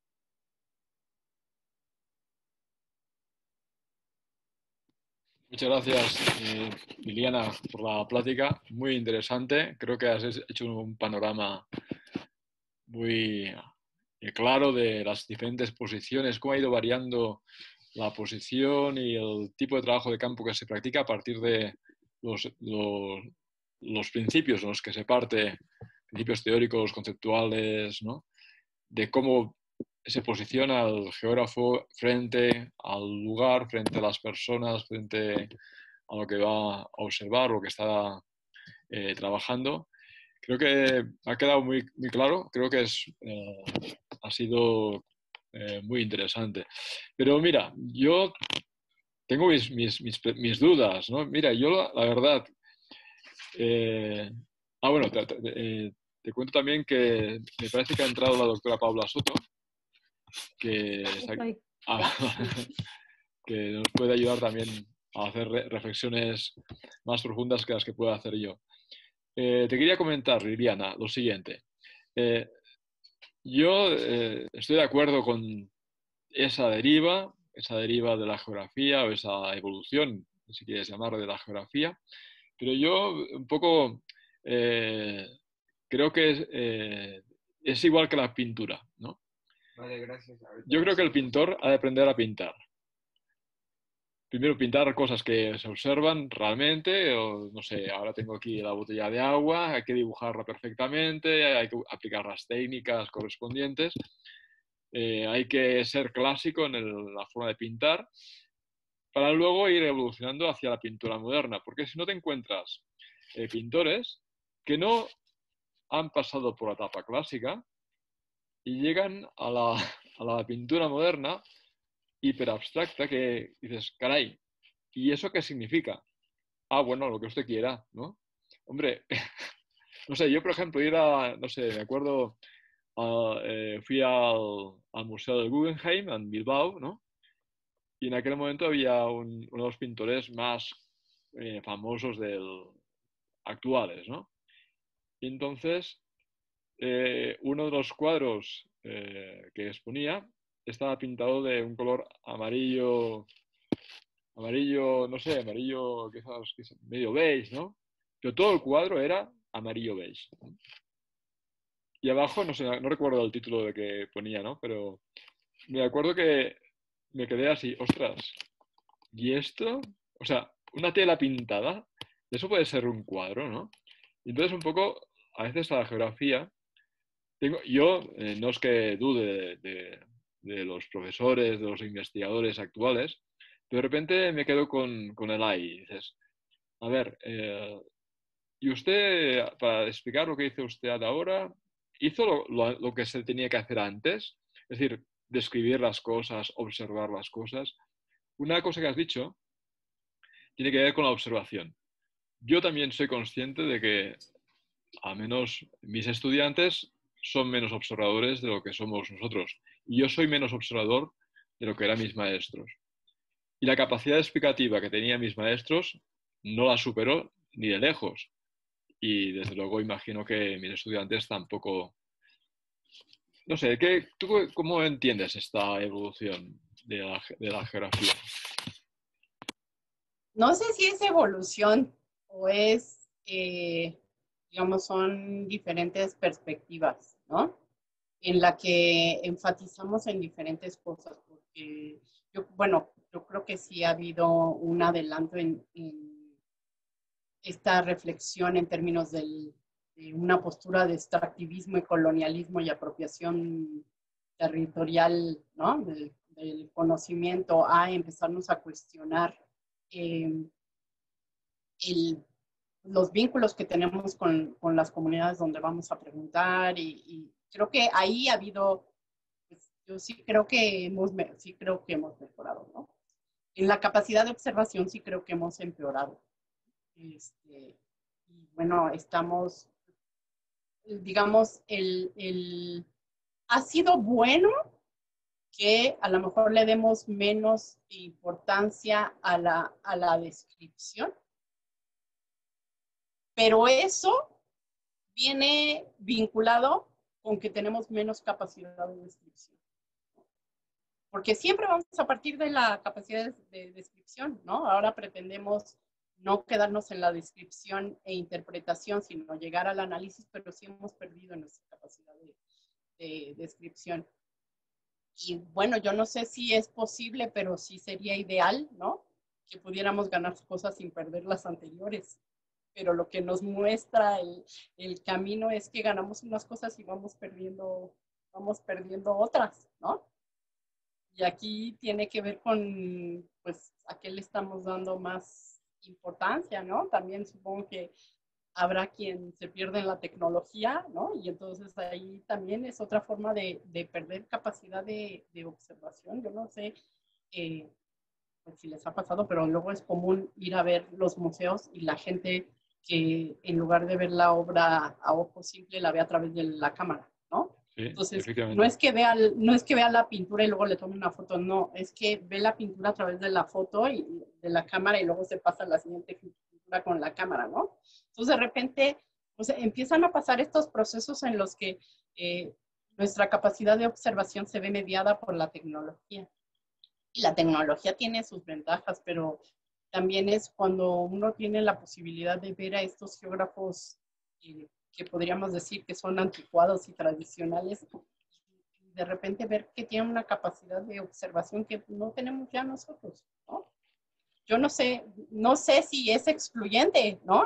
Muchas gracias, Liliana, por la plática. Muy interesante. Creo que has hecho un panorama muy claro de las diferentes posiciones, cómo ha ido variando la posición y el tipo de trabajo de campo que se practica a partir de los principios en los que se parte, principios teóricos, conceptuales, ¿no? De cómo se posiciona el geógrafo frente al lugar, frente a las personas, frente a lo que va a observar, lo que está trabajando. Creo que ha quedado muy, muy claro, creo que ha sido muy interesante. Pero mira, yo tengo mis dudas, ¿no? Mira, yo la verdad... bueno, te cuento también que me parece que ha entrado la doctora Paula Soto, que, ah, que nos puede ayudar también a hacer reflexiones más profundas que las que pueda hacer yo. Te quería comentar, Liliana, lo siguiente. Yo estoy de acuerdo con esa deriva de la geografía o esa evolución, si quieres llamarlo, de la geografía, pero yo un poco creo que es igual que la pintura, ¿no? Vale, gracias. Yo creo que el pintor ha de aprender a pintar. Primero pintar cosas que se observan realmente, o no sé, ahora tengo aquí la botella de agua, hay que dibujarla perfectamente, hay que aplicar las técnicas correspondientes, hay que ser clásico en la forma de pintar, para luego ir evolucionando hacia la pintura moderna, porque si no te encuentras pintores que no han pasado por la etapa clásica y llegan a la pintura moderna hiperabstracta que dices, caray, ¿y eso qué significa? Ah, bueno, lo que usted quiera, ¿no? Hombre, no sé, yo por ejemplo no sé, me acuerdo, fui al Museo del Guggenheim en Bilbao, ¿no? Y en aquel momento había uno de los pintores más famosos actuales, ¿no? Y entonces, uno de los cuadros que exponía estaba pintado de un color amarillo amarillo, no sé, amarillo quizás medio beige, ¿no? Pero todo el cuadro era amarillo beige. Y abajo, no sé, no recuerdo el título de que ponía, ¿no? Pero me acuerdo que me quedé así, ostras, ¿y esto? O sea, una tela pintada, eso puede ser un cuadro, ¿no? Y entonces un poco, a veces la geografía, yo no es que dude de los profesores, de los investigadores actuales, pero de repente me quedo con el ahí. Y dices, a ver, y usted, para explicar lo que hizo usted ahora, hizo lo que se tenía que hacer antes, es decir, describir las cosas, observar las cosas. Una cosa que has dicho tiene que ver con la observación. Yo también soy consciente de que, al menos mis estudiantes, son menos observadores de lo que somos nosotros. Y yo soy menos observador de lo que eran mis maestros. Y la capacidad explicativa que tenían mis maestros no la superó ni de lejos. Y desde luego imagino que mis estudiantes tampoco. No sé, ¿tú cómo entiendes esta evolución de la geografía? No sé si es evolución o es, digamos, son diferentes perspectivas, ¿no? En la que enfatizamos en diferentes cosas, porque yo creo que sí ha habido un adelanto en esta reflexión en términos de una postura de extractivismo y colonialismo y apropiación territorial, ¿no? Del conocimiento a empezarnos a cuestionar eh, los vínculos que tenemos con las comunidades donde vamos a preguntar y creo que ahí ha habido, pues, yo sí creo que hemos mejorado, ¿no? En la capacidad de observación sí creo que hemos empeorado. Y bueno, estamos, digamos, ha sido bueno que a lo mejor le demos menos importancia a la descripción, pero eso viene vinculado con que tenemos menos capacidad de descripción. Porque siempre vamos a partir de la capacidad de descripción, ¿no? Ahora pretendemos no quedarnos en la descripción e interpretación, sino llegar al análisis, pero sí hemos perdido nuestra capacidad de descripción. Y bueno, yo no sé si es posible, pero sí sería ideal, ¿no? Que pudiéramos ganar cosas sin perder las anteriores. Pero lo que nos muestra el camino es que ganamos unas cosas y vamos perdiendo otras, ¿no? Y aquí tiene que ver con, pues, a qué le estamos dando más importancia, ¿no? También supongo que habrá quien se pierde en la tecnología, ¿no? Y entonces ahí también es otra forma de perder capacidad de observación. Yo no sé pues, si les ha pasado, pero luego es común ir a ver los museos y la gente que en lugar de ver la obra a ojo simple la ve a través de la cámara, ¿no? Sí, Entonces, efectivamente. no es que vea la pintura y luego le tome una foto, no, es que ve la pintura a través de la foto y de la cámara y luego se pasa a la siguiente pintura con la cámara, ¿no? Entonces, de repente, pues, empiezan a pasar estos procesos en los que nuestra capacidad de observación se ve mediada por la tecnología. Y la tecnología tiene sus ventajas, pero también es cuando uno tiene la posibilidad de ver a estos geógrafos que podríamos decir que son anticuados y tradicionales, y de repente ver que tienen una capacidad de observación que no tenemos ya nosotros, ¿no? Yo no sé si es excluyente, ¿no?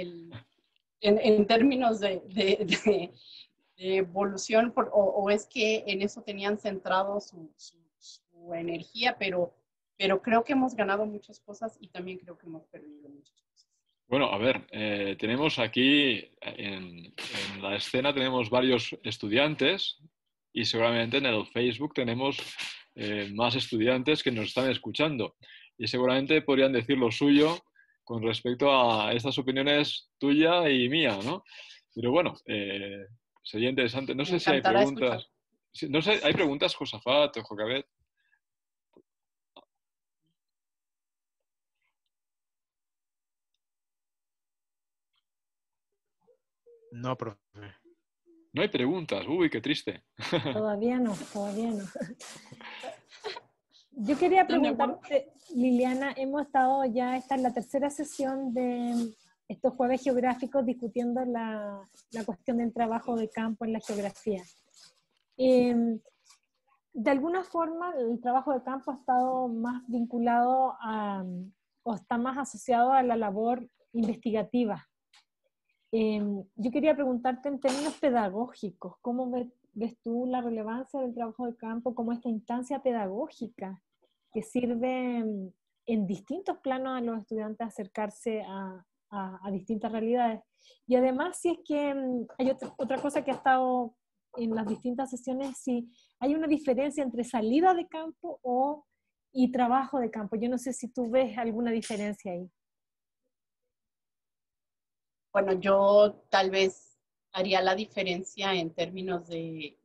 En términos de evolución, o es que en eso tenían centrado su energía, pero creo que hemos ganado muchas cosas y también creo que hemos perdido muchas cosas. Bueno, a ver, tenemos aquí en la escena tenemos varios estudiantes y seguramente en el Facebook tenemos más estudiantes que nos están escuchando y seguramente podrían decir lo suyo con respecto a estas opiniones tuya y mía, ¿no? Pero bueno, sería interesante. No Me sé si hay encantará escuchar. preguntas. No sé, ¿hay preguntas, Josafat o Jocabet? No, profe. No hay preguntas. Uy, qué triste. Todavía no, todavía no. Yo quería preguntarte, Liliana, hemos estado ya, esta es la tercera sesión de estos jueves geográficos discutiendo la cuestión del trabajo de campo en la geografía. De alguna forma, el trabajo de campo ha estado más vinculado o está más asociado a la labor investigativa. Yo quería preguntarte en términos pedagógicos, ¿cómo ves tú la relevancia del trabajo de campo como esta instancia pedagógica que sirve en distintos planos a los estudiantes a acercarse a distintas realidades? Y además, si es que hay otra cosa que ha estado en las distintas sesiones, si hay una diferencia entre salida de campo y trabajo de campo. Yo no sé si tú ves alguna diferencia ahí. Bueno, yo tal vez haría la diferencia en términos de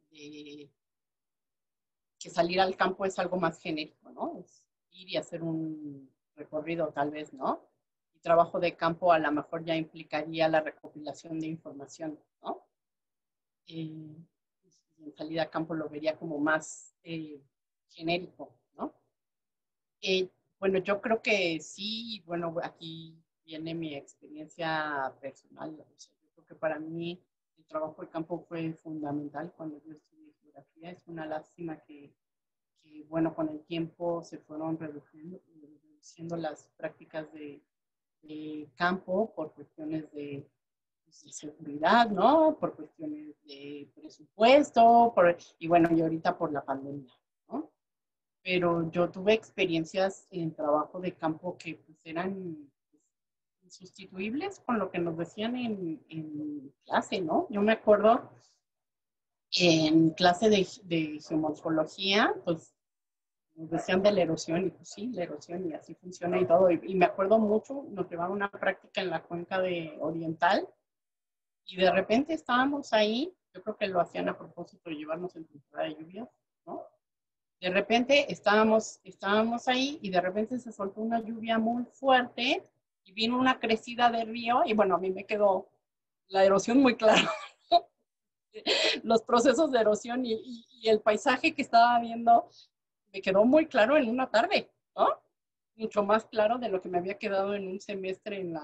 que salir al campo es algo más genérico, ¿no? Es ir y hacer un recorrido tal vez, ¿no? Y trabajo de campo a lo mejor ya implicaría la recopilación de información, ¿no? En salida a campo lo vería como más genérico, ¿no? Bueno, yo creo que sí, bueno, aquí viene mi experiencia personal. O sea, yo creo que para mí el trabajo de campo fue fundamental cuando yo estudié geografía. Es una lástima que bueno, con el tiempo se fueron reduciendo las prácticas de campo por cuestiones de seguridad, ¿no? Por cuestiones de presupuesto, y bueno, y ahorita por la pandemia, ¿no? Pero yo tuve experiencias en trabajo de campo que pues, eran insustituibles con lo que nos decían en clase, ¿no? Yo me acuerdo en clase de geomorfología, pues nos decían de la erosión, y pues sí, la erosión, y así funciona y todo. Y me acuerdo mucho, nos llevaron una práctica en la cuenca de Oriental, y de repente estábamos ahí, yo creo que lo hacían a propósito de llevarnos en temporada de lluvias, ¿no? De repente estábamos ahí y de repente se soltó una lluvia muy fuerte y vino una crecida de río y bueno, a mí me quedó la erosión muy clara. Los procesos de erosión y el paisaje que estaba viendo me quedó muy claro en una tarde, ¿no? Mucho más claro de lo que me había quedado en un semestre en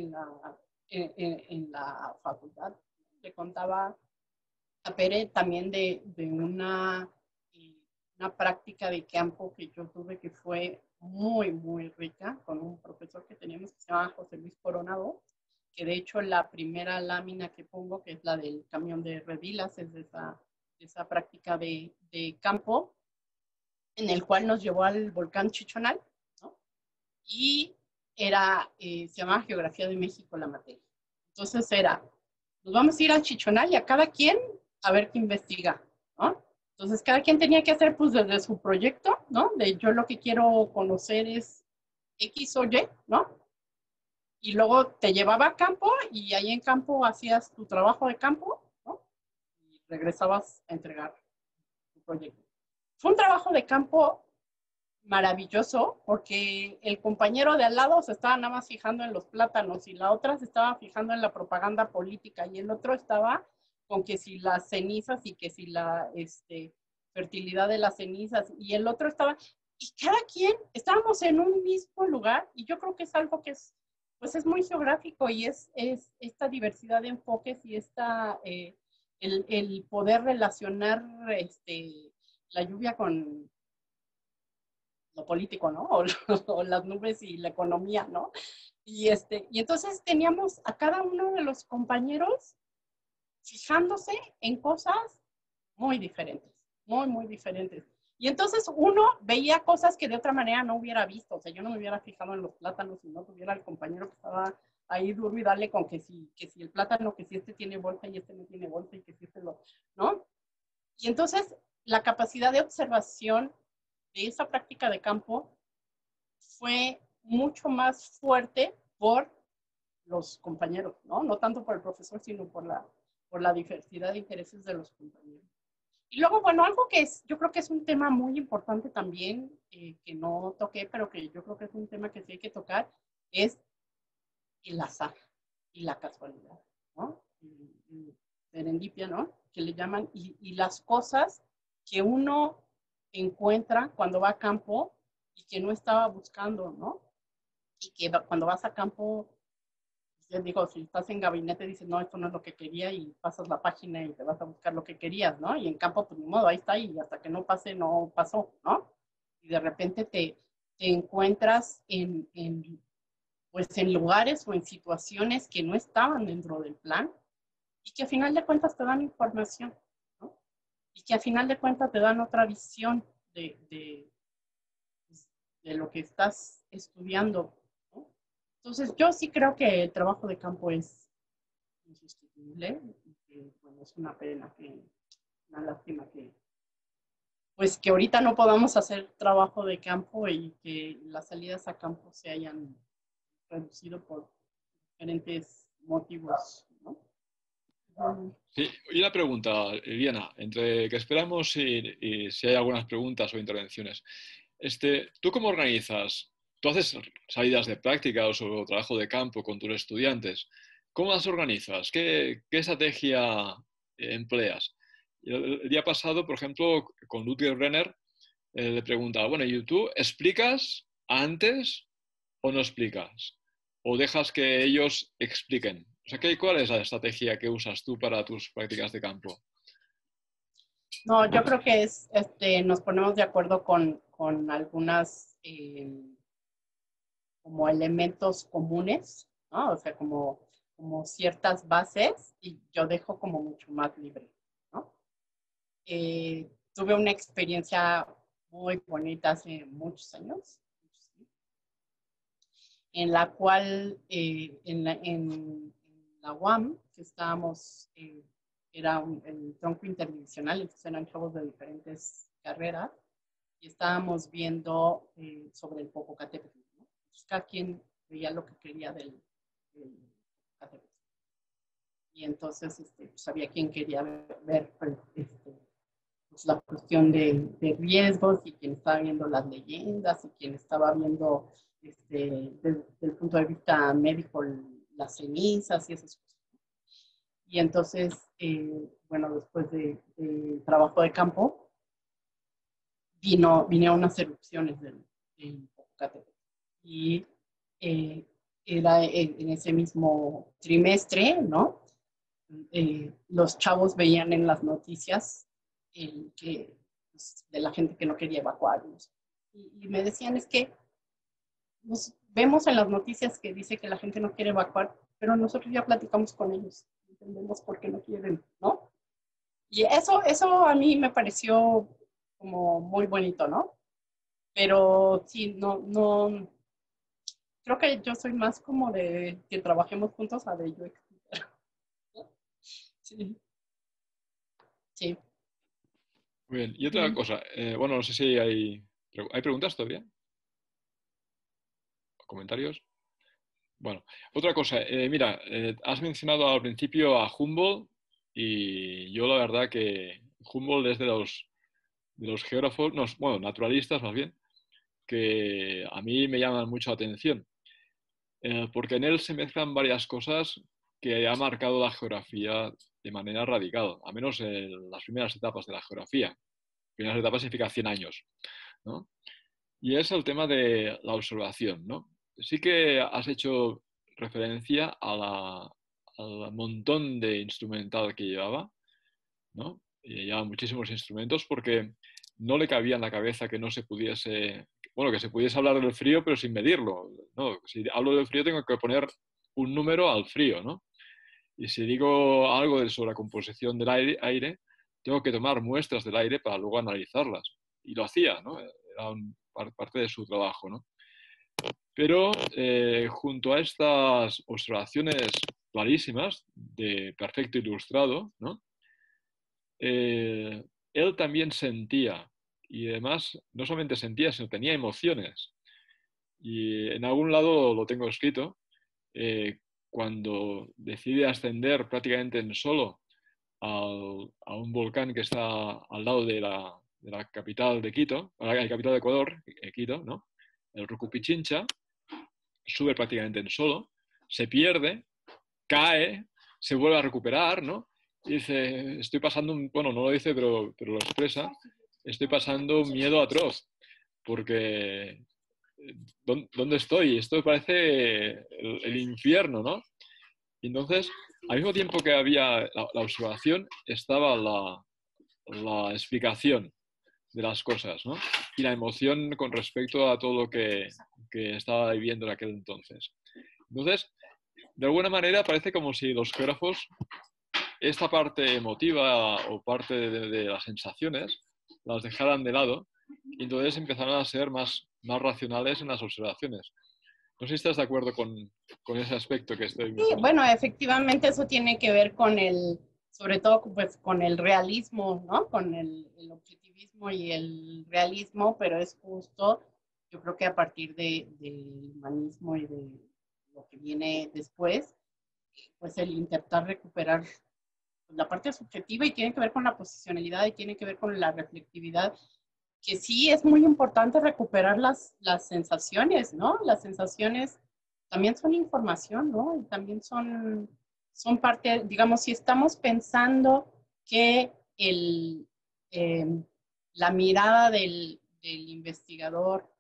la facultad. Le contaba a Pere también de una práctica de campo que yo tuve que fue muy, muy rica con un profesor que teníamos que se llama José Luis Coronado, que de hecho la primera lámina que pongo, que es la del camión de Redilas, es de esa práctica de campo, en el cual nos llevó al volcán Chichonal, ¿no? Y se llama Geografía de México la materia. Entonces nos vamos a ir a Chichonal y a cada quien a ver qué investiga, ¿no? Entonces, cada quien tenía que hacer, pues, desde su proyecto, ¿no? De yo lo que quiero conocer es X o Y, ¿no? Y luego te llevaba a campo y ahí en campo hacías tu trabajo de campo, ¿no? Y regresabas a entregar tu proyecto. Fue un trabajo de campo maravilloso porque el compañero de al lado se estaba nada más fijando en los plátanos y la otra se estaba fijando en la propaganda política y el otro estaba con que si las cenizas y que si la fertilidad de las cenizas y el otro estaba, y cada quien estábamos en un mismo lugar y yo creo que es algo que es, pues es muy geográfico y es esta diversidad de enfoques y el poder relacionar la lluvia con lo político, ¿no? O las nubes y la economía, ¿no? Y entonces teníamos a cada uno de los compañeros fijándose en cosas muy diferentes, muy, muy diferentes. Y entonces uno veía cosas que de otra manera no hubiera visto. O sea, yo no me hubiera fijado en los plátanos si no tuviera el compañero que estaba ahí duro y darle con que si el plátano, que si este tiene bolsa y este no tiene bolsa y que si este lo, ¿no? Y entonces la capacidad de observación de esa práctica de campo fue mucho más fuerte por los compañeros, ¿no? No tanto por el profesor, sino por la diversidad de intereses de los compañeros. Y luego, bueno, algo que yo creo que es un tema muy importante también, que no toqué, pero que yo creo que es un tema que sí hay que tocar, es el azar y la casualidad, ¿no? Serendipia, ¿no? Que le llaman, y las cosas que uno encuentra cuando va a campo y que no estaba buscando, ¿no? Y que cuando vas a campo, yo digo, si estás en gabinete, dices, no, esto no es lo que quería y pasas la página y te vas a buscar lo que querías, ¿no? Y en campo, pues ni modo, ahí está y hasta que no pase, no pasó, ¿no? Y de repente te encuentras pues en lugares o en situaciones que no estaban dentro del plan y que a final de cuentas te dan información, ¿no? Y que a final de cuentas te dan otra visión de lo que estás estudiando, ¿no? Entonces, yo sí creo que el trabajo de campo es insustituible. Y bueno, es una pena, una lástima pues que ahorita no podamos hacer trabajo de campo y que las salidas a campo se hayan reducido por diferentes motivos, ¿no? Sí, y una pregunta, Eliana, entre que esperamos y si hay algunas preguntas o intervenciones. ¿Tú cómo organizas? ¿Tú haces salidas de práctica o trabajo de campo con tus estudiantes? ¿Cómo las organizas? ¿Qué estrategia empleas? El día pasado, por ejemplo, con Ludwig Renner, le preguntaba, bueno, ¿y tú explicas antes o no explicas? ¿O dejas que ellos expliquen? O sea, ¿cuál es la estrategia que usas tú para tus prácticas de campo? No, yo creo que nos ponemos de acuerdo con algunas como elementos comunes, ¿no? O sea, como ciertas bases y yo dejo como mucho más libre, ¿no? Tuve una experiencia muy bonita hace muchos años, en la cual en la UAM, que estábamos, era el tronco interdivisional, entonces eran chavos de diferentes carreras, y estábamos viendo sobre el Popocatépetl, ¿no? Entonces, cada quien veía lo que quería del Popocatépetl. Y entonces pues había quien quería ver pues la cuestión de riesgos y quien estaba viendo las leyendas y quien estaba viendo desde el punto de vista médico las cenizas y esas cosas. Y entonces, bueno, después de trabajo de campo, vinieron unas erupciones del Popocatépetl. Y era en ese mismo trimestre, ¿no? Los chavos veían en las noticias pues, de la gente que no quería evacuarnos. Y me decían, es que nos vemos en las noticias que dice que la gente no quiere evacuar, pero nosotros ya platicamos con ellos, entendemos por qué no quieren, ¿no? Y eso a mí me pareció como muy bonito, ¿no? Pero sí, no, creo que yo soy más como de que trabajemos juntos a de yo explicar. Sí, sí. Muy bien, y otra cosa, bueno, no sé si hay preguntas todavía, comentarios. Bueno, otra cosa, mira, has mencionado al principio a Humboldt y yo la verdad que Humboldt es de los geógrafos, no, bueno, naturalistas más bien, que a mí me llaman mucho la atención, porque en él se mezclan varias cosas que ha marcado la geografía de manera radical, a menos en las primeras etapas de la geografía. Primeras etapas significa 100 años, ¿no? Y es el tema de la observación, ¿no? Sí que has hecho referencia al montón de instrumental que llevaba, ¿no? Y llevaba muchísimos instrumentos porque no le cabía en la cabeza que no se pudiese, bueno, que se pudiese hablar del frío pero sin medirlo, ¿no? Si hablo del frío tengo que poner un número al frío, ¿no? Y si digo algo sobre la composición del aire, tengo que tomar muestras del aire para luego analizarlas. Y lo hacía, ¿no? Era parte de su trabajo, ¿no? Pero junto a estas observaciones clarísimas de perfecto ilustrado, ¿no? Él también sentía, y además no solamente sentía, sino tenía emociones. Y en algún lado lo tengo escrito, cuando decide ascender prácticamente en solo a un volcán que está al lado de la capital de Quito, la capital de Ecuador, Quito, ¿no? El Rucupichincha, sube prácticamente en solo, se pierde, cae, se vuelve a recuperar, ¿no? Y dice, estoy pasando, bueno, no lo dice, pero lo expresa, estoy pasando un miedo atroz, porque ¿dónde estoy? Esto parece el infierno, ¿no? Y entonces, al mismo tiempo que había la observación, estaba la explicación de las cosas, ¿no? Y la emoción con respecto a todo lo que estaba viviendo en aquel entonces. Entonces, de alguna manera parece como si los geógrafos, esta parte emotiva o parte de las sensaciones, las dejaran de lado y entonces empezaron a ser más racionales en las observaciones. No sé si estás de acuerdo con ese aspecto que estoy Sí, mencionando. bueno, efectivamente eso tiene que ver con sobre todo pues con el realismo, ¿no? Con el objetivismo y el realismo, pero es justo, yo creo que a partir del humanismo y de lo que viene después, pues el intentar recuperar la parte subjetiva y tiene que ver con la posicionalidad y tiene que ver con la reflectividad, que sí es muy importante recuperar las sensaciones, ¿no? Las sensaciones también son información, ¿no? Y también son parte, digamos, si estamos pensando que la mirada del investigador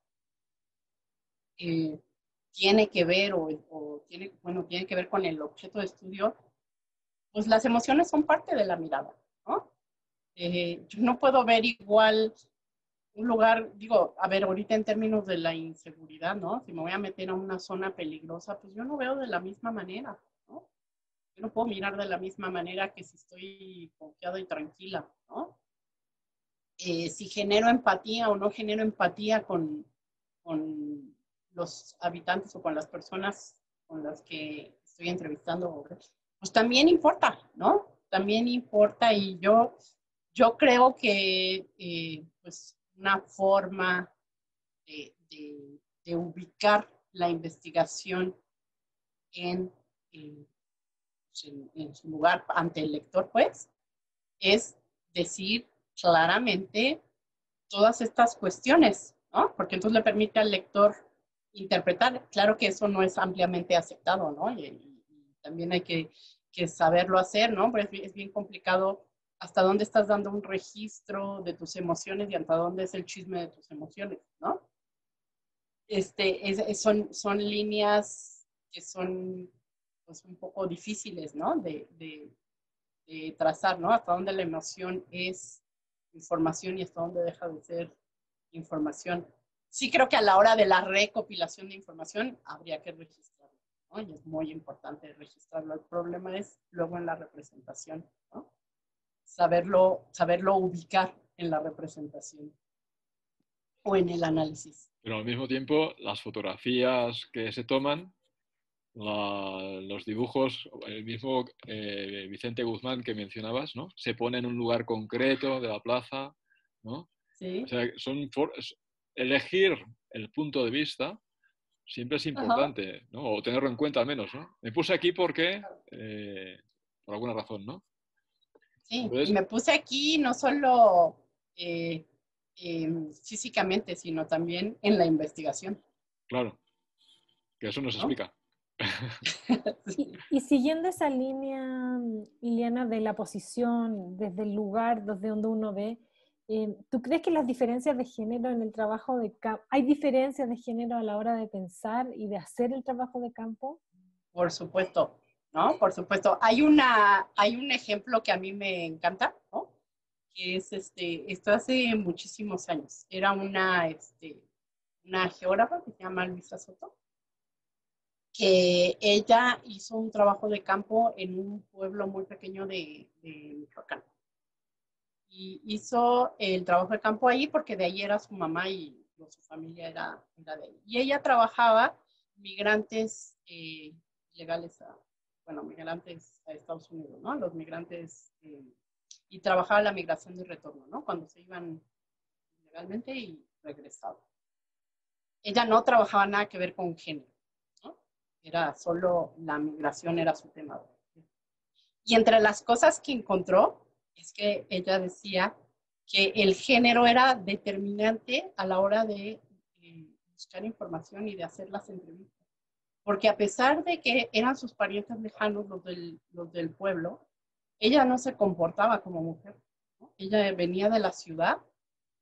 tiene que ver tiene que ver con el objeto de estudio, pues las emociones son parte de la mirada, ¿no? Yo no puedo ver igual un lugar, digo, a ver, ahorita en términos de la inseguridad, ¿no? Si me voy a meter a una zona peligrosa, pues yo no veo de la misma manera, ¿no? Yo no puedo mirar de la misma manera que si estoy confiada y tranquila, ¿no? Si genero empatía o no genero empatía con los habitantes o con las personas con las que estoy entrevistando, pues también importa, ¿no? También importa y yo creo que pues una forma de ubicar la investigación en, en su lugar ante el lector, pues, es decir claramente todas estas cuestiones, ¿no? Porque entonces le permite al lector interpretar. Claro que eso no es ampliamente aceptado, ¿no? Y también hay que saberlo hacer, ¿no? Pero es bien complicado hasta dónde estás dando un registro de tus emociones y hasta dónde es el chisme de tus emociones, ¿no? Son líneas que son pues, un poco difíciles, ¿no? De trazar, ¿no? Hasta dónde la emoción es información y hasta dónde deja de ser información. Sí creo que a la hora de la recopilación de información habría que registrarlo, ¿no? Y es muy importante registrarlo. El problema es luego en la representación, ¿no? Saberlo ubicar en la representación o en el análisis. Pero al mismo tiempo, las fotografías que se toman, los dibujos, el mismo Vicente Guzmán que mencionabas, ¿no? Se pone en un lugar concreto de la plaza, ¿no? ¿Sí? O sea, elegir el punto de vista siempre es importante, ¿no? O tenerlo en cuenta al menos, ¿no? Me puse aquí porque, por alguna razón, ¿no? Sí, Entonces, y me puse aquí no solo físicamente, sino también en la investigación. claro, que eso nos ¿No? explica. Y siguiendo esa línea, Liliana, de la posición, desde el lugar desde donde uno ve, ¿tú crees que las diferencias de género en el trabajo de campo, hay diferencias de género a la hora de pensar y de hacer el trabajo de campo? Por supuesto, ¿no? Por supuesto. Hay un ejemplo que a mí me encanta, ¿no? Que es esto hace muchísimos años. Era una geógrafa que se llama Luisa Soto, que ella hizo un trabajo de campo en un pueblo muy pequeño de Michoacán. Y hizo el trabajo de campo ahí porque de ahí era su mamá y su familia era de ahí. Y ella trabajaba migrantes legales migrantes a Estados Unidos, ¿no? Los migrantes, y trabajaba la migración de retorno, ¿no? Cuando se iban legalmente y regresaban. Ella no trabajaba nada que ver con género, ¿no? Era solo la migración, era su tema. Y entre las cosas que encontró es que ella decía que el género era determinante a la hora de buscar información y de hacer las entrevistas. Porque a pesar de que eran sus parientes lejanos los del pueblo, ella no se comportaba como mujer, ¿no? Ella venía de la ciudad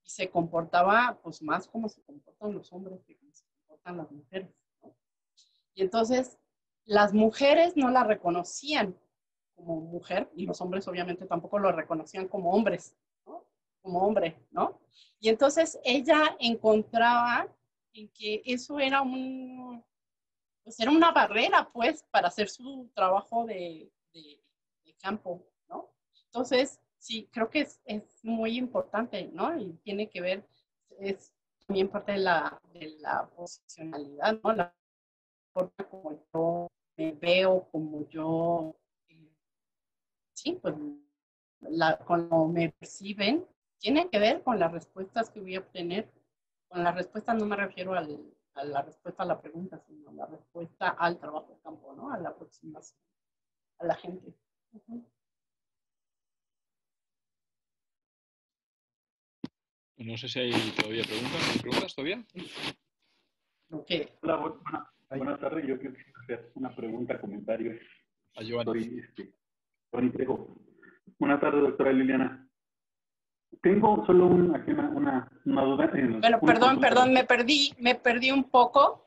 y se comportaba pues más como se comportan los hombres que como se comportan las mujeres, ¿no? Y entonces las mujeres no la reconocían como mujer y los hombres obviamente tampoco lo reconocían como hombres, ¿no? Como hombre, ¿no? Y entonces ella encontraba en que eso era pues era una barrera, pues, para hacer su trabajo de campo, ¿no? Entonces, sí, creo que es muy importante, ¿no? Y tiene que ver, es también parte de la posicionalidad, ¿no? La forma como yo me veo, como yo, sí, pues, como me perciben, tiene que ver con las respuestas que voy a obtener. Con las respuestas no me refiero a la respuesta a la pregunta, sino a la respuesta al trabajo de campo, ¿no? A la aproximación a la gente. No sé si hay todavía preguntas. ¿Hay preguntas todavía? Okay. Hola, buenas tardes. Yo quiero hacer una pregunta, comentario. A Joan. Soy Juan Trejo. Buenas tardes, doctora Liliana. Tengo solo una duda. Bueno, perdón, me perdí un poco.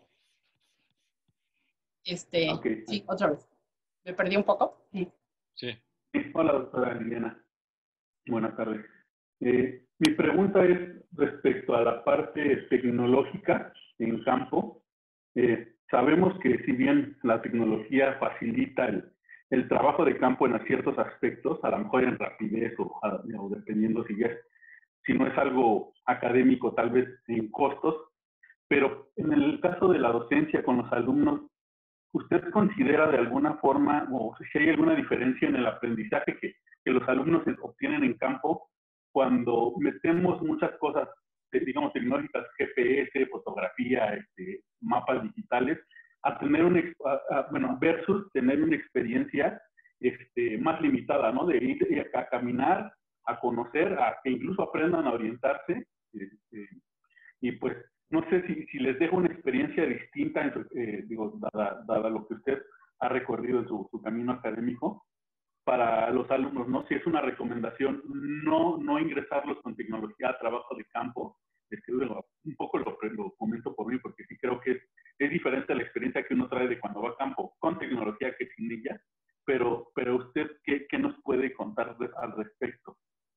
Okay. Sí, otra vez. ¿Me perdí un poco? Sí. Hola, doctora Liliana. Buenas tardes. Mi pregunta es respecto a la parte tecnológica en campo. Sabemos que si bien la tecnología facilita el trabajo de campo en ciertos aspectos, a lo mejor en rapidez o dependiendo si no es algo académico, tal vez en costos, pero en el caso de la docencia con los alumnos, ¿usted considera de alguna forma o si hay alguna diferencia en el aprendizaje que los alumnos obtienen en campo cuando metemos muchas cosas, digamos, tecnológicas, GPS, fotografía, mapas digitales, a tener versus tener una experiencia más limitada, ¿no? De ir a caminar, a conocer, a que incluso aprendan a orientarse, y pues no sé si les dejo una experiencia distinta, dada lo que usted ha recorrido en su camino académico, para los alumnos, ¿no? Si es una recomendación no ingresarlos con tecnología a trabajo de campo. Un poco lo comento por mí, porque sí creo que es diferente la experiencia que uno trae de cuando va a campo con tecnología que sin ella, pero usted, ¿qué nos puede contar al respecto?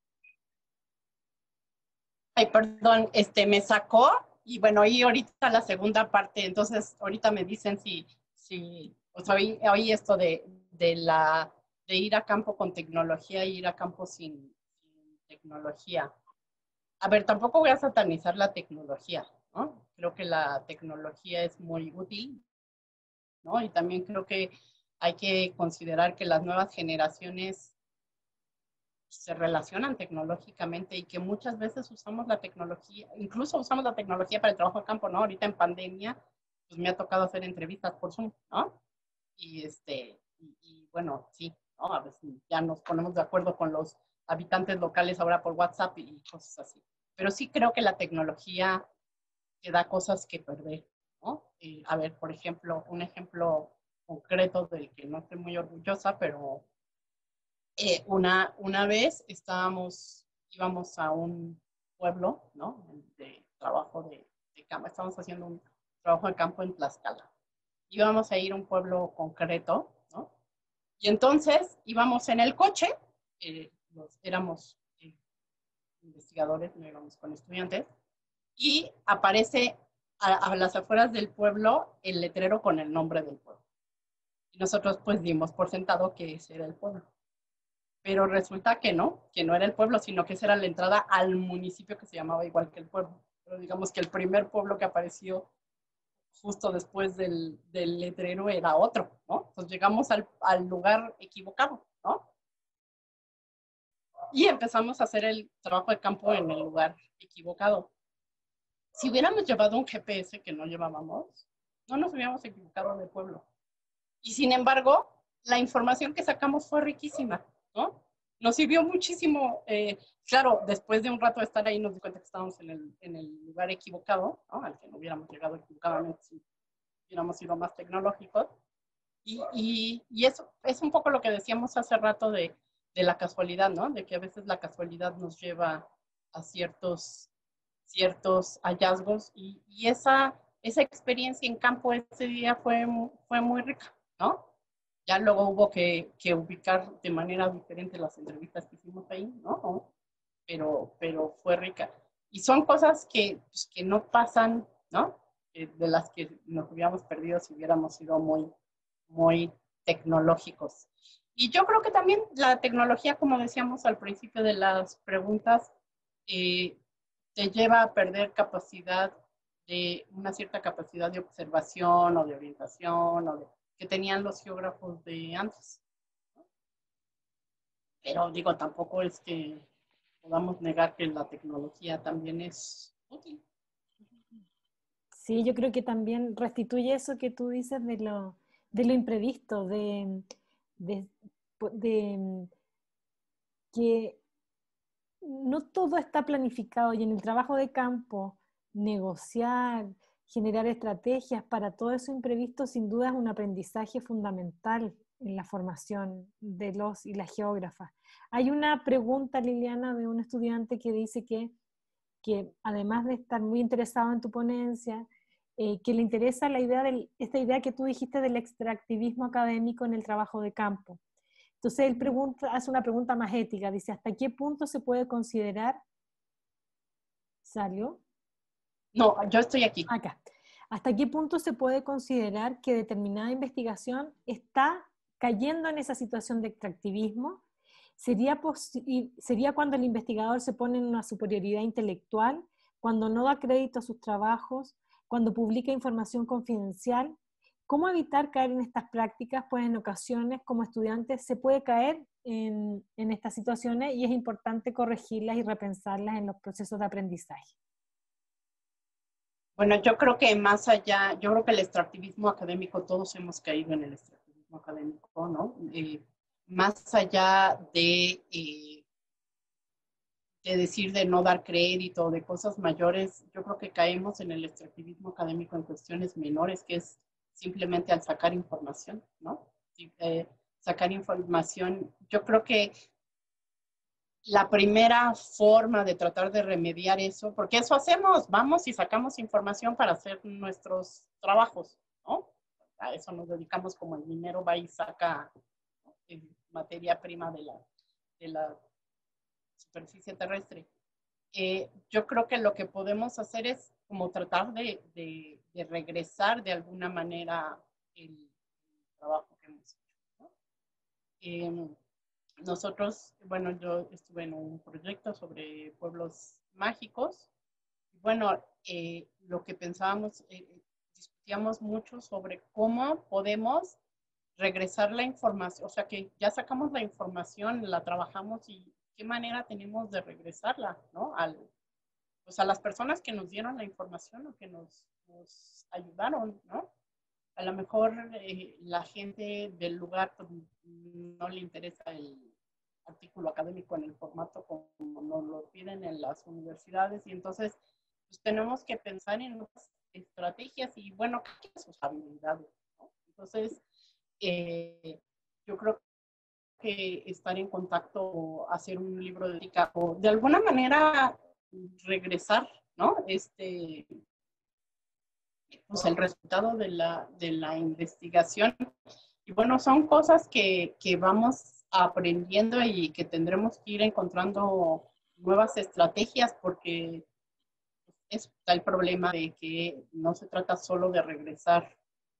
Ay, perdón, me sacó y bueno, y ahorita la segunda parte, entonces ahorita me dicen si o sea, oí esto de ir a campo con tecnología e ir a campo sin tecnología. A ver, tampoco voy a satanizar la tecnología, ¿no? Creo que la tecnología es muy útil, ¿no? Y también creo que hay que considerar que las nuevas generaciones se relacionan tecnológicamente y que muchas veces usamos la tecnología, incluso usamos la tecnología para el trabajo de campo, ¿no? Ahorita en pandemia, pues me ha tocado hacer entrevistas por Zoom, ¿no? Y bueno, sí, ¿no? A veces ya nos ponemos de acuerdo con los habitantes locales ahora por WhatsApp y cosas así. Pero sí creo que la tecnología te da cosas que perder, ¿no? A ver, por ejemplo, un ejemplo concreto del que no estoy muy orgullosa, pero una vez íbamos a un pueblo, ¿no? De trabajo de campo. Estábamos haciendo un trabajo de campo en Tlaxcala. Íbamos a ir a un pueblo concreto, ¿no? Y entonces íbamos en el coche, éramos investigadores, no íbamos con estudiantes, y aparece a las afueras del pueblo el letrero con el nombre del pueblo. Y nosotros pues dimos por sentado que ese era el pueblo. Pero resulta que no era el pueblo, sino que esa era la entrada al municipio que se llamaba igual que el pueblo. Pero digamos que el primer pueblo que apareció justo después del letrero era otro, ¿no? Entonces llegamos al lugar equivocado, ¿no? Y empezamos a hacer el trabajo de campo en el lugar equivocado. Si hubiéramos llevado un GPS que no llevábamos, no nos hubiéramos equivocado de pueblo. Y sin embargo, la información que sacamos fue riquísima, ¿no? Nos sirvió muchísimo. Claro, después de un rato de estar ahí nos dimos cuenta que estábamos en el lugar equivocado, ¿no? Al que no hubiéramos llegado equivocadamente si hubiéramos sido más tecnológicos. Y eso es un poco lo que decíamos hace rato de la casualidad, ¿no? De que a veces la casualidad nos lleva a ciertos ciertos hallazgos y esa experiencia en campo ese día fue muy rica, ¿no? Ya luego hubo que ubicar de manera diferente las entrevistas que hicimos ahí, ¿no? Pero fue rica. Y son cosas pues, que no pasan, ¿no? De las que nos hubiéramos perdido si hubiéramos sido muy tecnológicos. Y yo creo que también la tecnología, como decíamos al principio de las preguntas, te lleva a perder una cierta capacidad de observación o de orientación que tenían los geógrafos de antes. Pero digo, tampoco es que podamos negar que la tecnología también es útil. Sí, yo creo que también restituye eso que tú dices de lo imprevisto, de que no todo está planificado y en el trabajo de campo, negociar, generar estrategias para todo eso imprevisto, sin duda es un aprendizaje fundamental en la formación de los y las geógrafas. Hay una pregunta, Liliana, de un estudiante que dice que además de estar muy interesado en tu ponencia, que le interesa esta idea que tú dijiste del extractivismo académico en el trabajo de campo. Entonces él hace una pregunta más ética, dice, ¿hasta qué punto se puede considerar? ¿Salió? No, yo estoy aquí. Acá. ¿Hasta qué punto se puede considerar que determinada investigación está cayendo en esa situación de extractivismo? ¿Sería cuando el investigador se pone en una superioridad intelectual, cuando no da crédito a sus trabajos, cuando publica información confidencial? ¿Cómo evitar caer en estas prácticas? Pues en ocasiones como estudiantes se puede caer en estas situaciones y es importante corregirlas y repensarlas en los procesos de aprendizaje. Bueno, yo creo que más allá, yo creo que el extractivismo académico, todos hemos caído en el extractivismo académico, ¿no? Más allá de decir de no dar crédito, de cosas mayores, yo creo que caemos en el extractivismo académico en cuestiones menores, que es simplemente al sacar información, ¿no? Sacar información, yo creo que la primera forma de tratar de remediar eso, porque eso hacemos, vamos y sacamos información para hacer nuestros trabajos, ¿no? A eso nos dedicamos como el minero va y saca, ¿no?, materia prima de la superficie terrestre. Yo creo que lo que podemos hacer es como tratar de regresar de alguna manera el trabajo que hemos hecho, ¿no? Nosotros, bueno, yo estuve en un proyecto sobre pueblos mágicos. Bueno, lo que pensábamos, discutíamos mucho sobre cómo podemos regresar la información, o sea, que ya sacamos la información, la trabajamos y qué manera tenemos de regresarla, ¿no? Pues a las personas que nos dieron la información o que nos ayudaron, ¿no? A lo mejor la gente del lugar pues, no le interesa el artículo académico en el formato como nos lo piden en las universidades y entonces pues, tenemos que pensar en nuevas estrategias y bueno, ¿qué son sus habilidades? ¿No? Entonces, yo creo que estar en contacto, hacer un libro de ética o de alguna manera regresar, ¿no? Pues el resultado de la investigación. Y bueno, son cosas que vamos aprendiendo y que tendremos que ir encontrando nuevas estrategias porque está el problema de que no se trata solo de regresar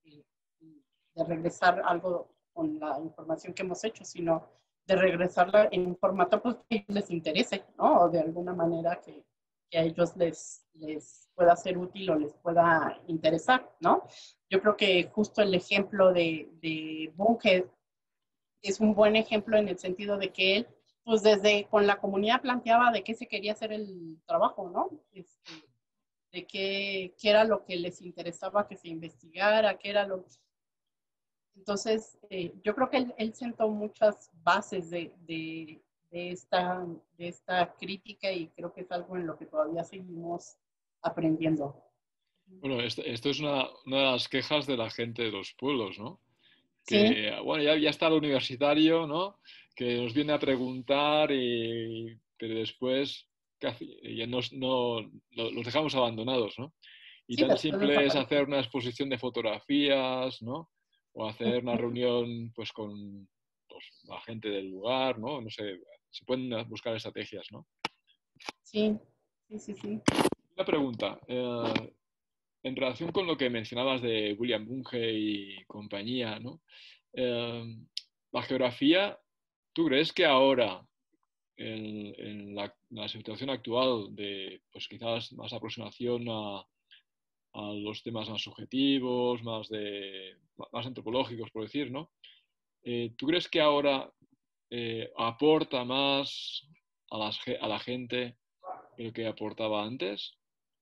algo con la información que hemos hecho, sino de regresarla en un formato pues, que les interese, ¿no? O de alguna manera que a ellos les pueda ser útil o les pueda interesar, ¿no? Yo creo que justo el ejemplo de Bunge es un buen ejemplo en el sentido de que él, pues desde con la comunidad planteaba de qué se quería hacer el trabajo, ¿no? De qué era lo que les interesaba que se investigara, qué era lo... Entonces, yo creo que él sentó muchas bases de esta crítica y creo que es algo en lo que todavía seguimos aprendiendo. Bueno, esto es una de las quejas de la gente de los pueblos, ¿no? Que, ¿sí? Bueno, ya está el universitario, ¿no? Que nos viene a preguntar, pero después ya los dejamos abandonados, ¿no? Y Sí, tan después simple es desaparecen. hacer una exposición de fotografías, ¿no? O hacer una reunión pues, con pues, la gente del lugar, ¿no? No sé, se pueden buscar estrategias, ¿no? Sí, sí, sí, sí. Una pregunta. En relación con lo que mencionabas de William Bunge y compañía, ¿no? La geografía, ¿tú crees que ahora, en la situación actual de, pues quizás más aproximación a los temas más subjetivos, más antropológicos, por decir, ¿no? ¿Tú crees que ahora aporta más a la gente que lo que aportaba antes?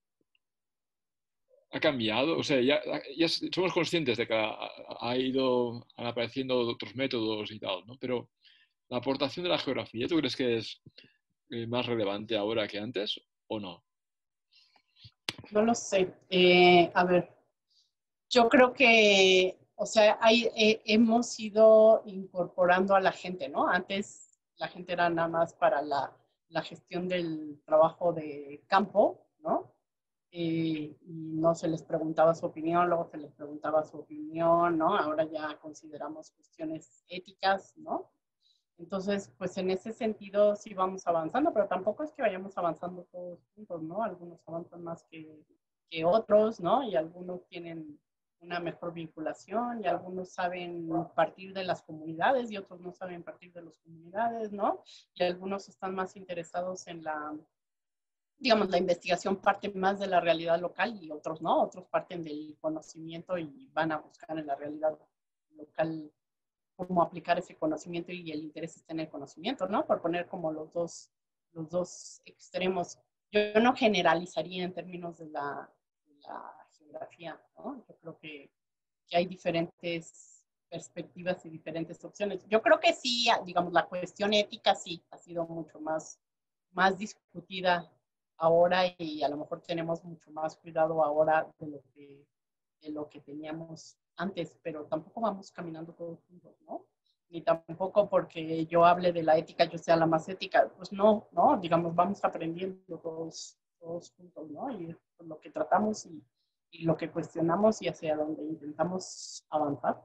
¿Ha cambiado? O sea, ya somos conscientes de que han apareciendo otros métodos y tal, ¿no? Pero la aportación de la geografía, ¿tú crees que es más relevante ahora que antes o no? No lo sé. A ver, yo creo que, o sea, hemos ido incorporando a la gente, ¿no? Antes la gente era nada más para la gestión del trabajo de campo, ¿no? Y no se les preguntaba su opinión, luego se les preguntaba su opinión, ¿no? Ahora ya consideramos cuestiones éticas, ¿no? Entonces, pues en ese sentido sí vamos avanzando, pero tampoco es que vayamos avanzando todos juntos, ¿no? Algunos avanzan más que otros, ¿no? Y algunos tienen una mejor vinculación y algunos saben partir de las comunidades y otros no saben partir de las comunidades, ¿no? Y algunos están más interesados en digamos, la investigación parte más de la realidad local y otros no, otros parten del conocimiento y van a buscar en la realidad local cómo aplicar ese conocimiento y el interés está en el conocimiento, ¿no? Por poner como los dos extremos. Yo no generalizaría en términos de la geografía, ¿no? Yo creo que hay diferentes perspectivas y diferentes opciones. Yo creo que sí, digamos, la cuestión ética sí ha sido mucho más discutida ahora y a lo mejor tenemos mucho más cuidado ahora de lo que teníamos antes, pero tampoco vamos caminando todos juntos, ¿no? Ni tampoco porque yo hable de la ética, yo sea la más ética, pues no, ¿no? Digamos, vamos aprendiendo todos juntos, ¿no? Y lo que tratamos y lo que cuestionamos y hacia donde intentamos avanzar.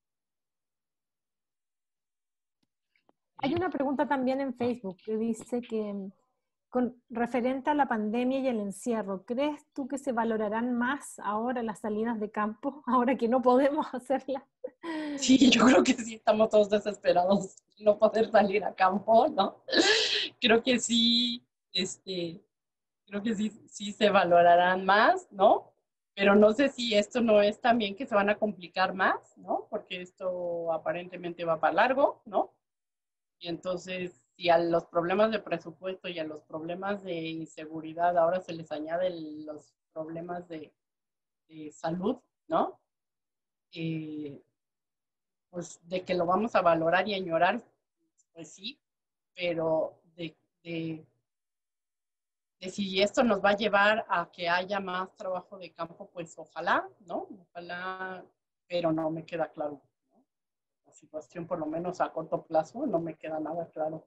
Hay una pregunta también en Facebook que dice que con referente a la pandemia y el encierro, ¿crees tú que se valorarán más ahora las salidas de campo, ahora que no podemos hacerlas? Sí, yo creo que sí, estamos todos desesperados de no poder salir a campo, ¿no? Creo que sí, creo que sí se valorarán más, ¿no? Pero no sé si esto no es también que se van a complicar más, ¿no? Porque esto aparentemente va para largo, ¿no? Y entonces, si a los problemas de presupuesto y a los problemas de inseguridad ahora se les añaden los problemas de salud, ¿no? Pues de que lo vamos a valorar y añorar, pues sí, pero de si esto nos va a llevar a que haya más trabajo de campo, pues ojalá, ¿no? Ojalá, pero no me queda claro, ¿no? La situación, por lo menos a corto plazo, no me queda nada claro.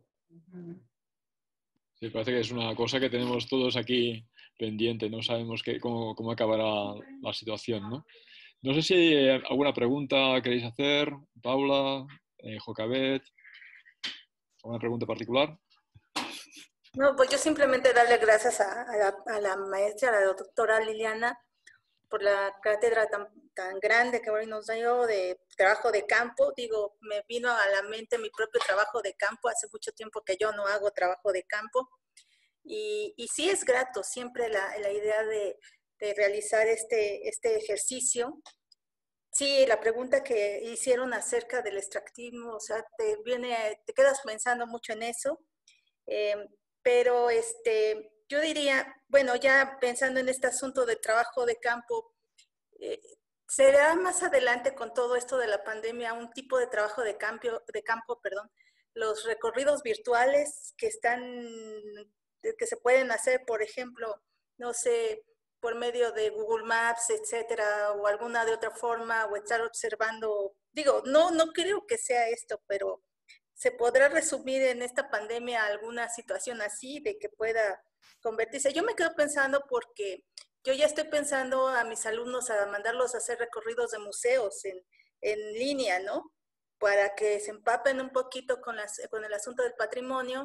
Sí, parece que es una cosa que tenemos todos aquí pendiente, no sabemos cómo acabará la situación, ¿no? No sé si hay alguna pregunta queréis hacer, Paula, Jocabet, ¿alguna pregunta particular? No, pues yo simplemente darle gracias a la maestra, a la doctora Liliana, por la cátedra tan grande que hoy nos dio de trabajo de campo. Digo, me vino a la mente mi propio trabajo de campo. Hace mucho tiempo que yo no hago trabajo de campo. Y sí es grato siempre la idea de realizar este ejercicio. Sí, la pregunta que hicieron acerca del extractivismo, o sea, te quedas pensando mucho en eso. Pero yo diría, bueno, ya pensando en este asunto de trabajo de campo, será más adelante con todo esto de la pandemia un tipo de trabajo de campo, perdón, los recorridos virtuales que se pueden hacer, por ejemplo, no sé, por medio de Google Maps, etcétera, o alguna de otra forma, o estar observando, digo, no creo que sea esto, pero ¿Se podrá resumir en esta pandemia alguna situación así de que pueda convertirse? Yo me quedo pensando porque yo ya estoy pensando a mis alumnos a mandarlos a hacer recorridos de museos en línea, ¿no? Para que se empapen un poquito con el asunto del patrimonio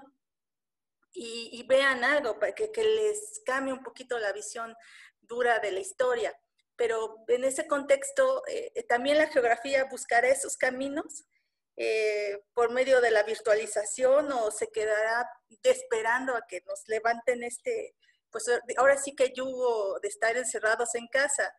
y vean algo, para que les cambie un poquito la visión dura de la historia. Pero en ese contexto, también la geografía buscará esos caminos por medio de la virtualización, o se quedará esperando a que nos levanten pues ahora sí que yugo de estar encerrados en casa,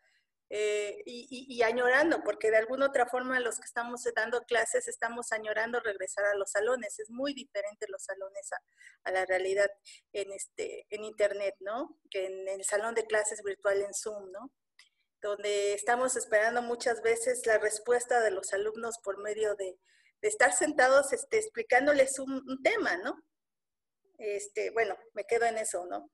y añorando, porque de alguna otra forma los que estamos dando clases estamos añorando regresar a los salones. Es muy diferente los salones a la realidad en internet, ¿no? Que en el salón de clases virtual en Zoom, ¿no? Donde estamos esperando muchas veces la respuesta de los alumnos por medio de estar sentados explicándoles un tema, ¿no? Bueno, me quedo en eso, ¿no?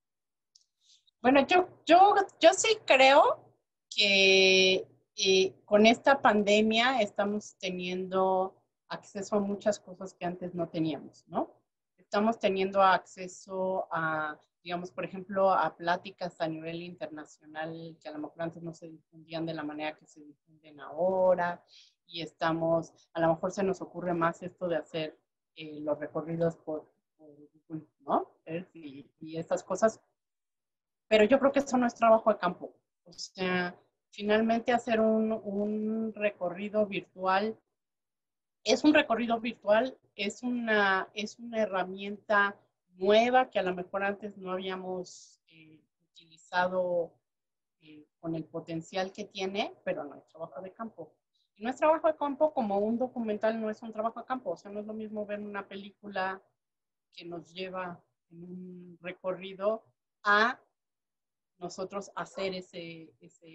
Bueno, yo sí creo que con esta pandemia estamos teniendo acceso a muchas cosas que antes no teníamos, ¿no? Estamos teniendo acceso a, digamos, por ejemplo, a pláticas a nivel internacional que a lo mejor antes no se difundían de la manera que se difunden ahora, y a lo mejor se nos ocurre más esto de hacer los recorridos por Google, ¿no? Y estas cosas, pero yo creo que eso no es trabajo de campo. O sea, finalmente hacer un recorrido virtual es un recorrido virtual, es una herramienta nueva que a lo mejor antes no habíamos utilizado con el potencial que tiene, pero no es trabajo de campo. Y no es trabajo de campo como un documental no es un trabajo de campo. O sea, no es lo mismo ver una película que nos lleva en un recorrido a nosotros hacer ese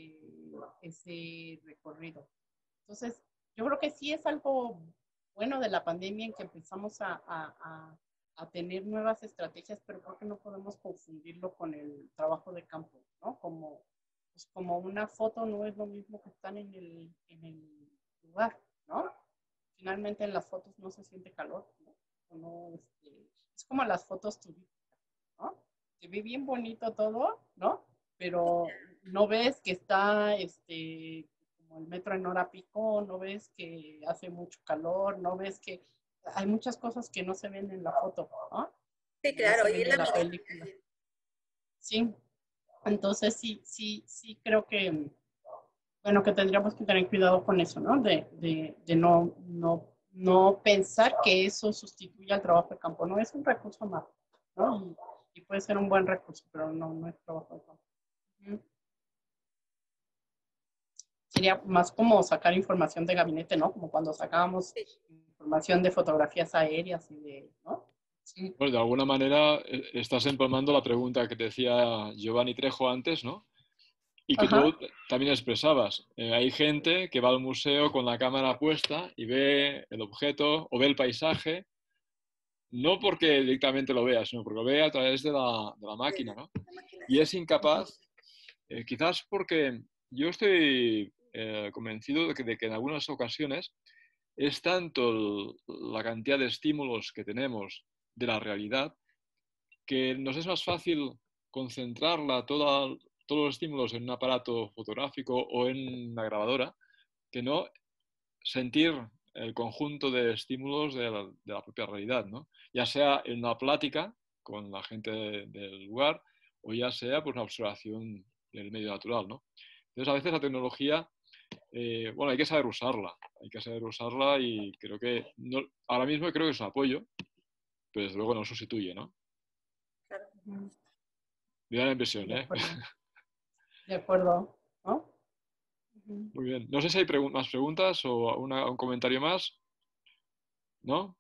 recorrido. Entonces, yo creo que sí es algo bueno de la pandemia en que empezamos a tener nuevas estrategias, pero creo que no podemos confundirlo con el trabajo de campo, ¿no? Pues como una foto no es lo mismo que están en el lugar, ¿no? Finalmente en las fotos no se siente calor, ¿no? Es como las fotos turísticas, ¿no? Se ve bien bonito todo, ¿no? Pero no ves que está como el metro en hora pico, no ves que hace mucho calor, no ves que hay muchas cosas que no se ven en la foto, ¿no? Sí, claro, no y en la película. Sí, entonces sí creo que, bueno, que tendríamos que tener cuidado con eso, ¿no? De no pensar que eso sustituye al trabajo de campo, no es un recurso más, ¿no? Y puede ser un buen recurso, pero no es trabajo de campo. Sería más como sacar información de gabinete, ¿no? Como cuando sacábamos información de fotografías aéreas y de, ¿no? Sí. Pues de alguna manera estás empalmando la pregunta que te decía Giovanni Trejo antes, ¿no? Y que tú también expresabas. Hay gente que va al museo con la cámara puesta y ve el objeto o ve el paisaje, no porque directamente lo vea, sino porque lo ve a través de la máquina, ¿no? Y es incapaz, quizás porque yo estoy convencido de que en algunas ocasiones es tanto la cantidad de estímulos que tenemos de la realidad que nos es más fácil concentrarla todos los estímulos en un aparato fotográfico o en una grabadora que no sentir el conjunto de estímulos de la propia realidad, ¿no? Ya sea en una plática con la gente del lugar o ya sea pues, una observación del medio natural, ¿no? Entonces a veces la tecnología, bueno, hay que saber usarla y creo que ahora mismo creo que es un apoyo, pero desde luego no sustituye, ¿no? Claro. Me da la impresión, ¿eh? De acuerdo, ¿no? Muy bien. No sé si hay más preguntas o un comentario más. ¿No?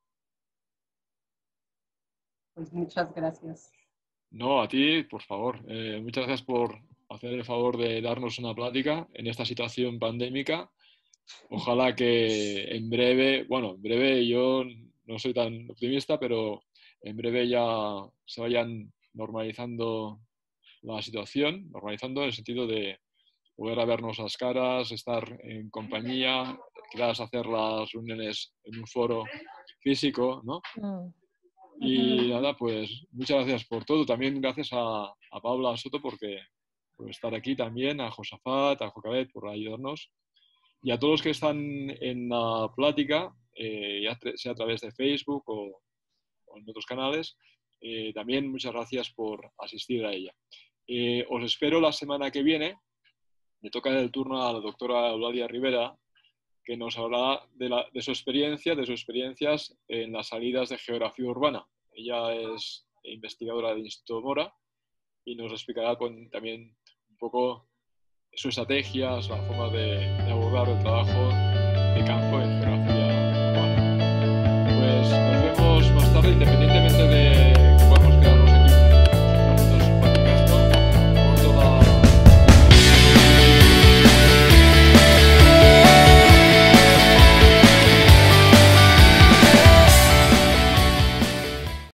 Pues muchas gracias. No, a ti, por favor. Muchas gracias por hacer el favor de darnos una plática en esta situación pandémica. Ojalá que en breve yo no soy tan optimista, pero en breve ya se vayan normalizando la situación, normalizando en el sentido de volver a vernos las caras, estar en compañía, quieras hacer las reuniones en un foro físico, ¿no? Y nada, pues muchas gracias por todo. También gracias a Paula Soto por estar aquí también, a Josafat, a Jocabet por ayudarnos. Y a todos los que están en la plática, ya sea a través de Facebook o en otros canales, también muchas gracias por asistir a ella. Os espero la semana que viene. Me toca el turno a la doctora Eulalia Rivera, que nos hablará de su experiencia, de sus experiencias en las salidas de geografía urbana. Ella es investigadora del Instituto Mora y nos explicará también un poco sus estrategias, la forma de abordar el trabajo de campo en geografía urbana. Pues nos vemos más tarde, independientemente de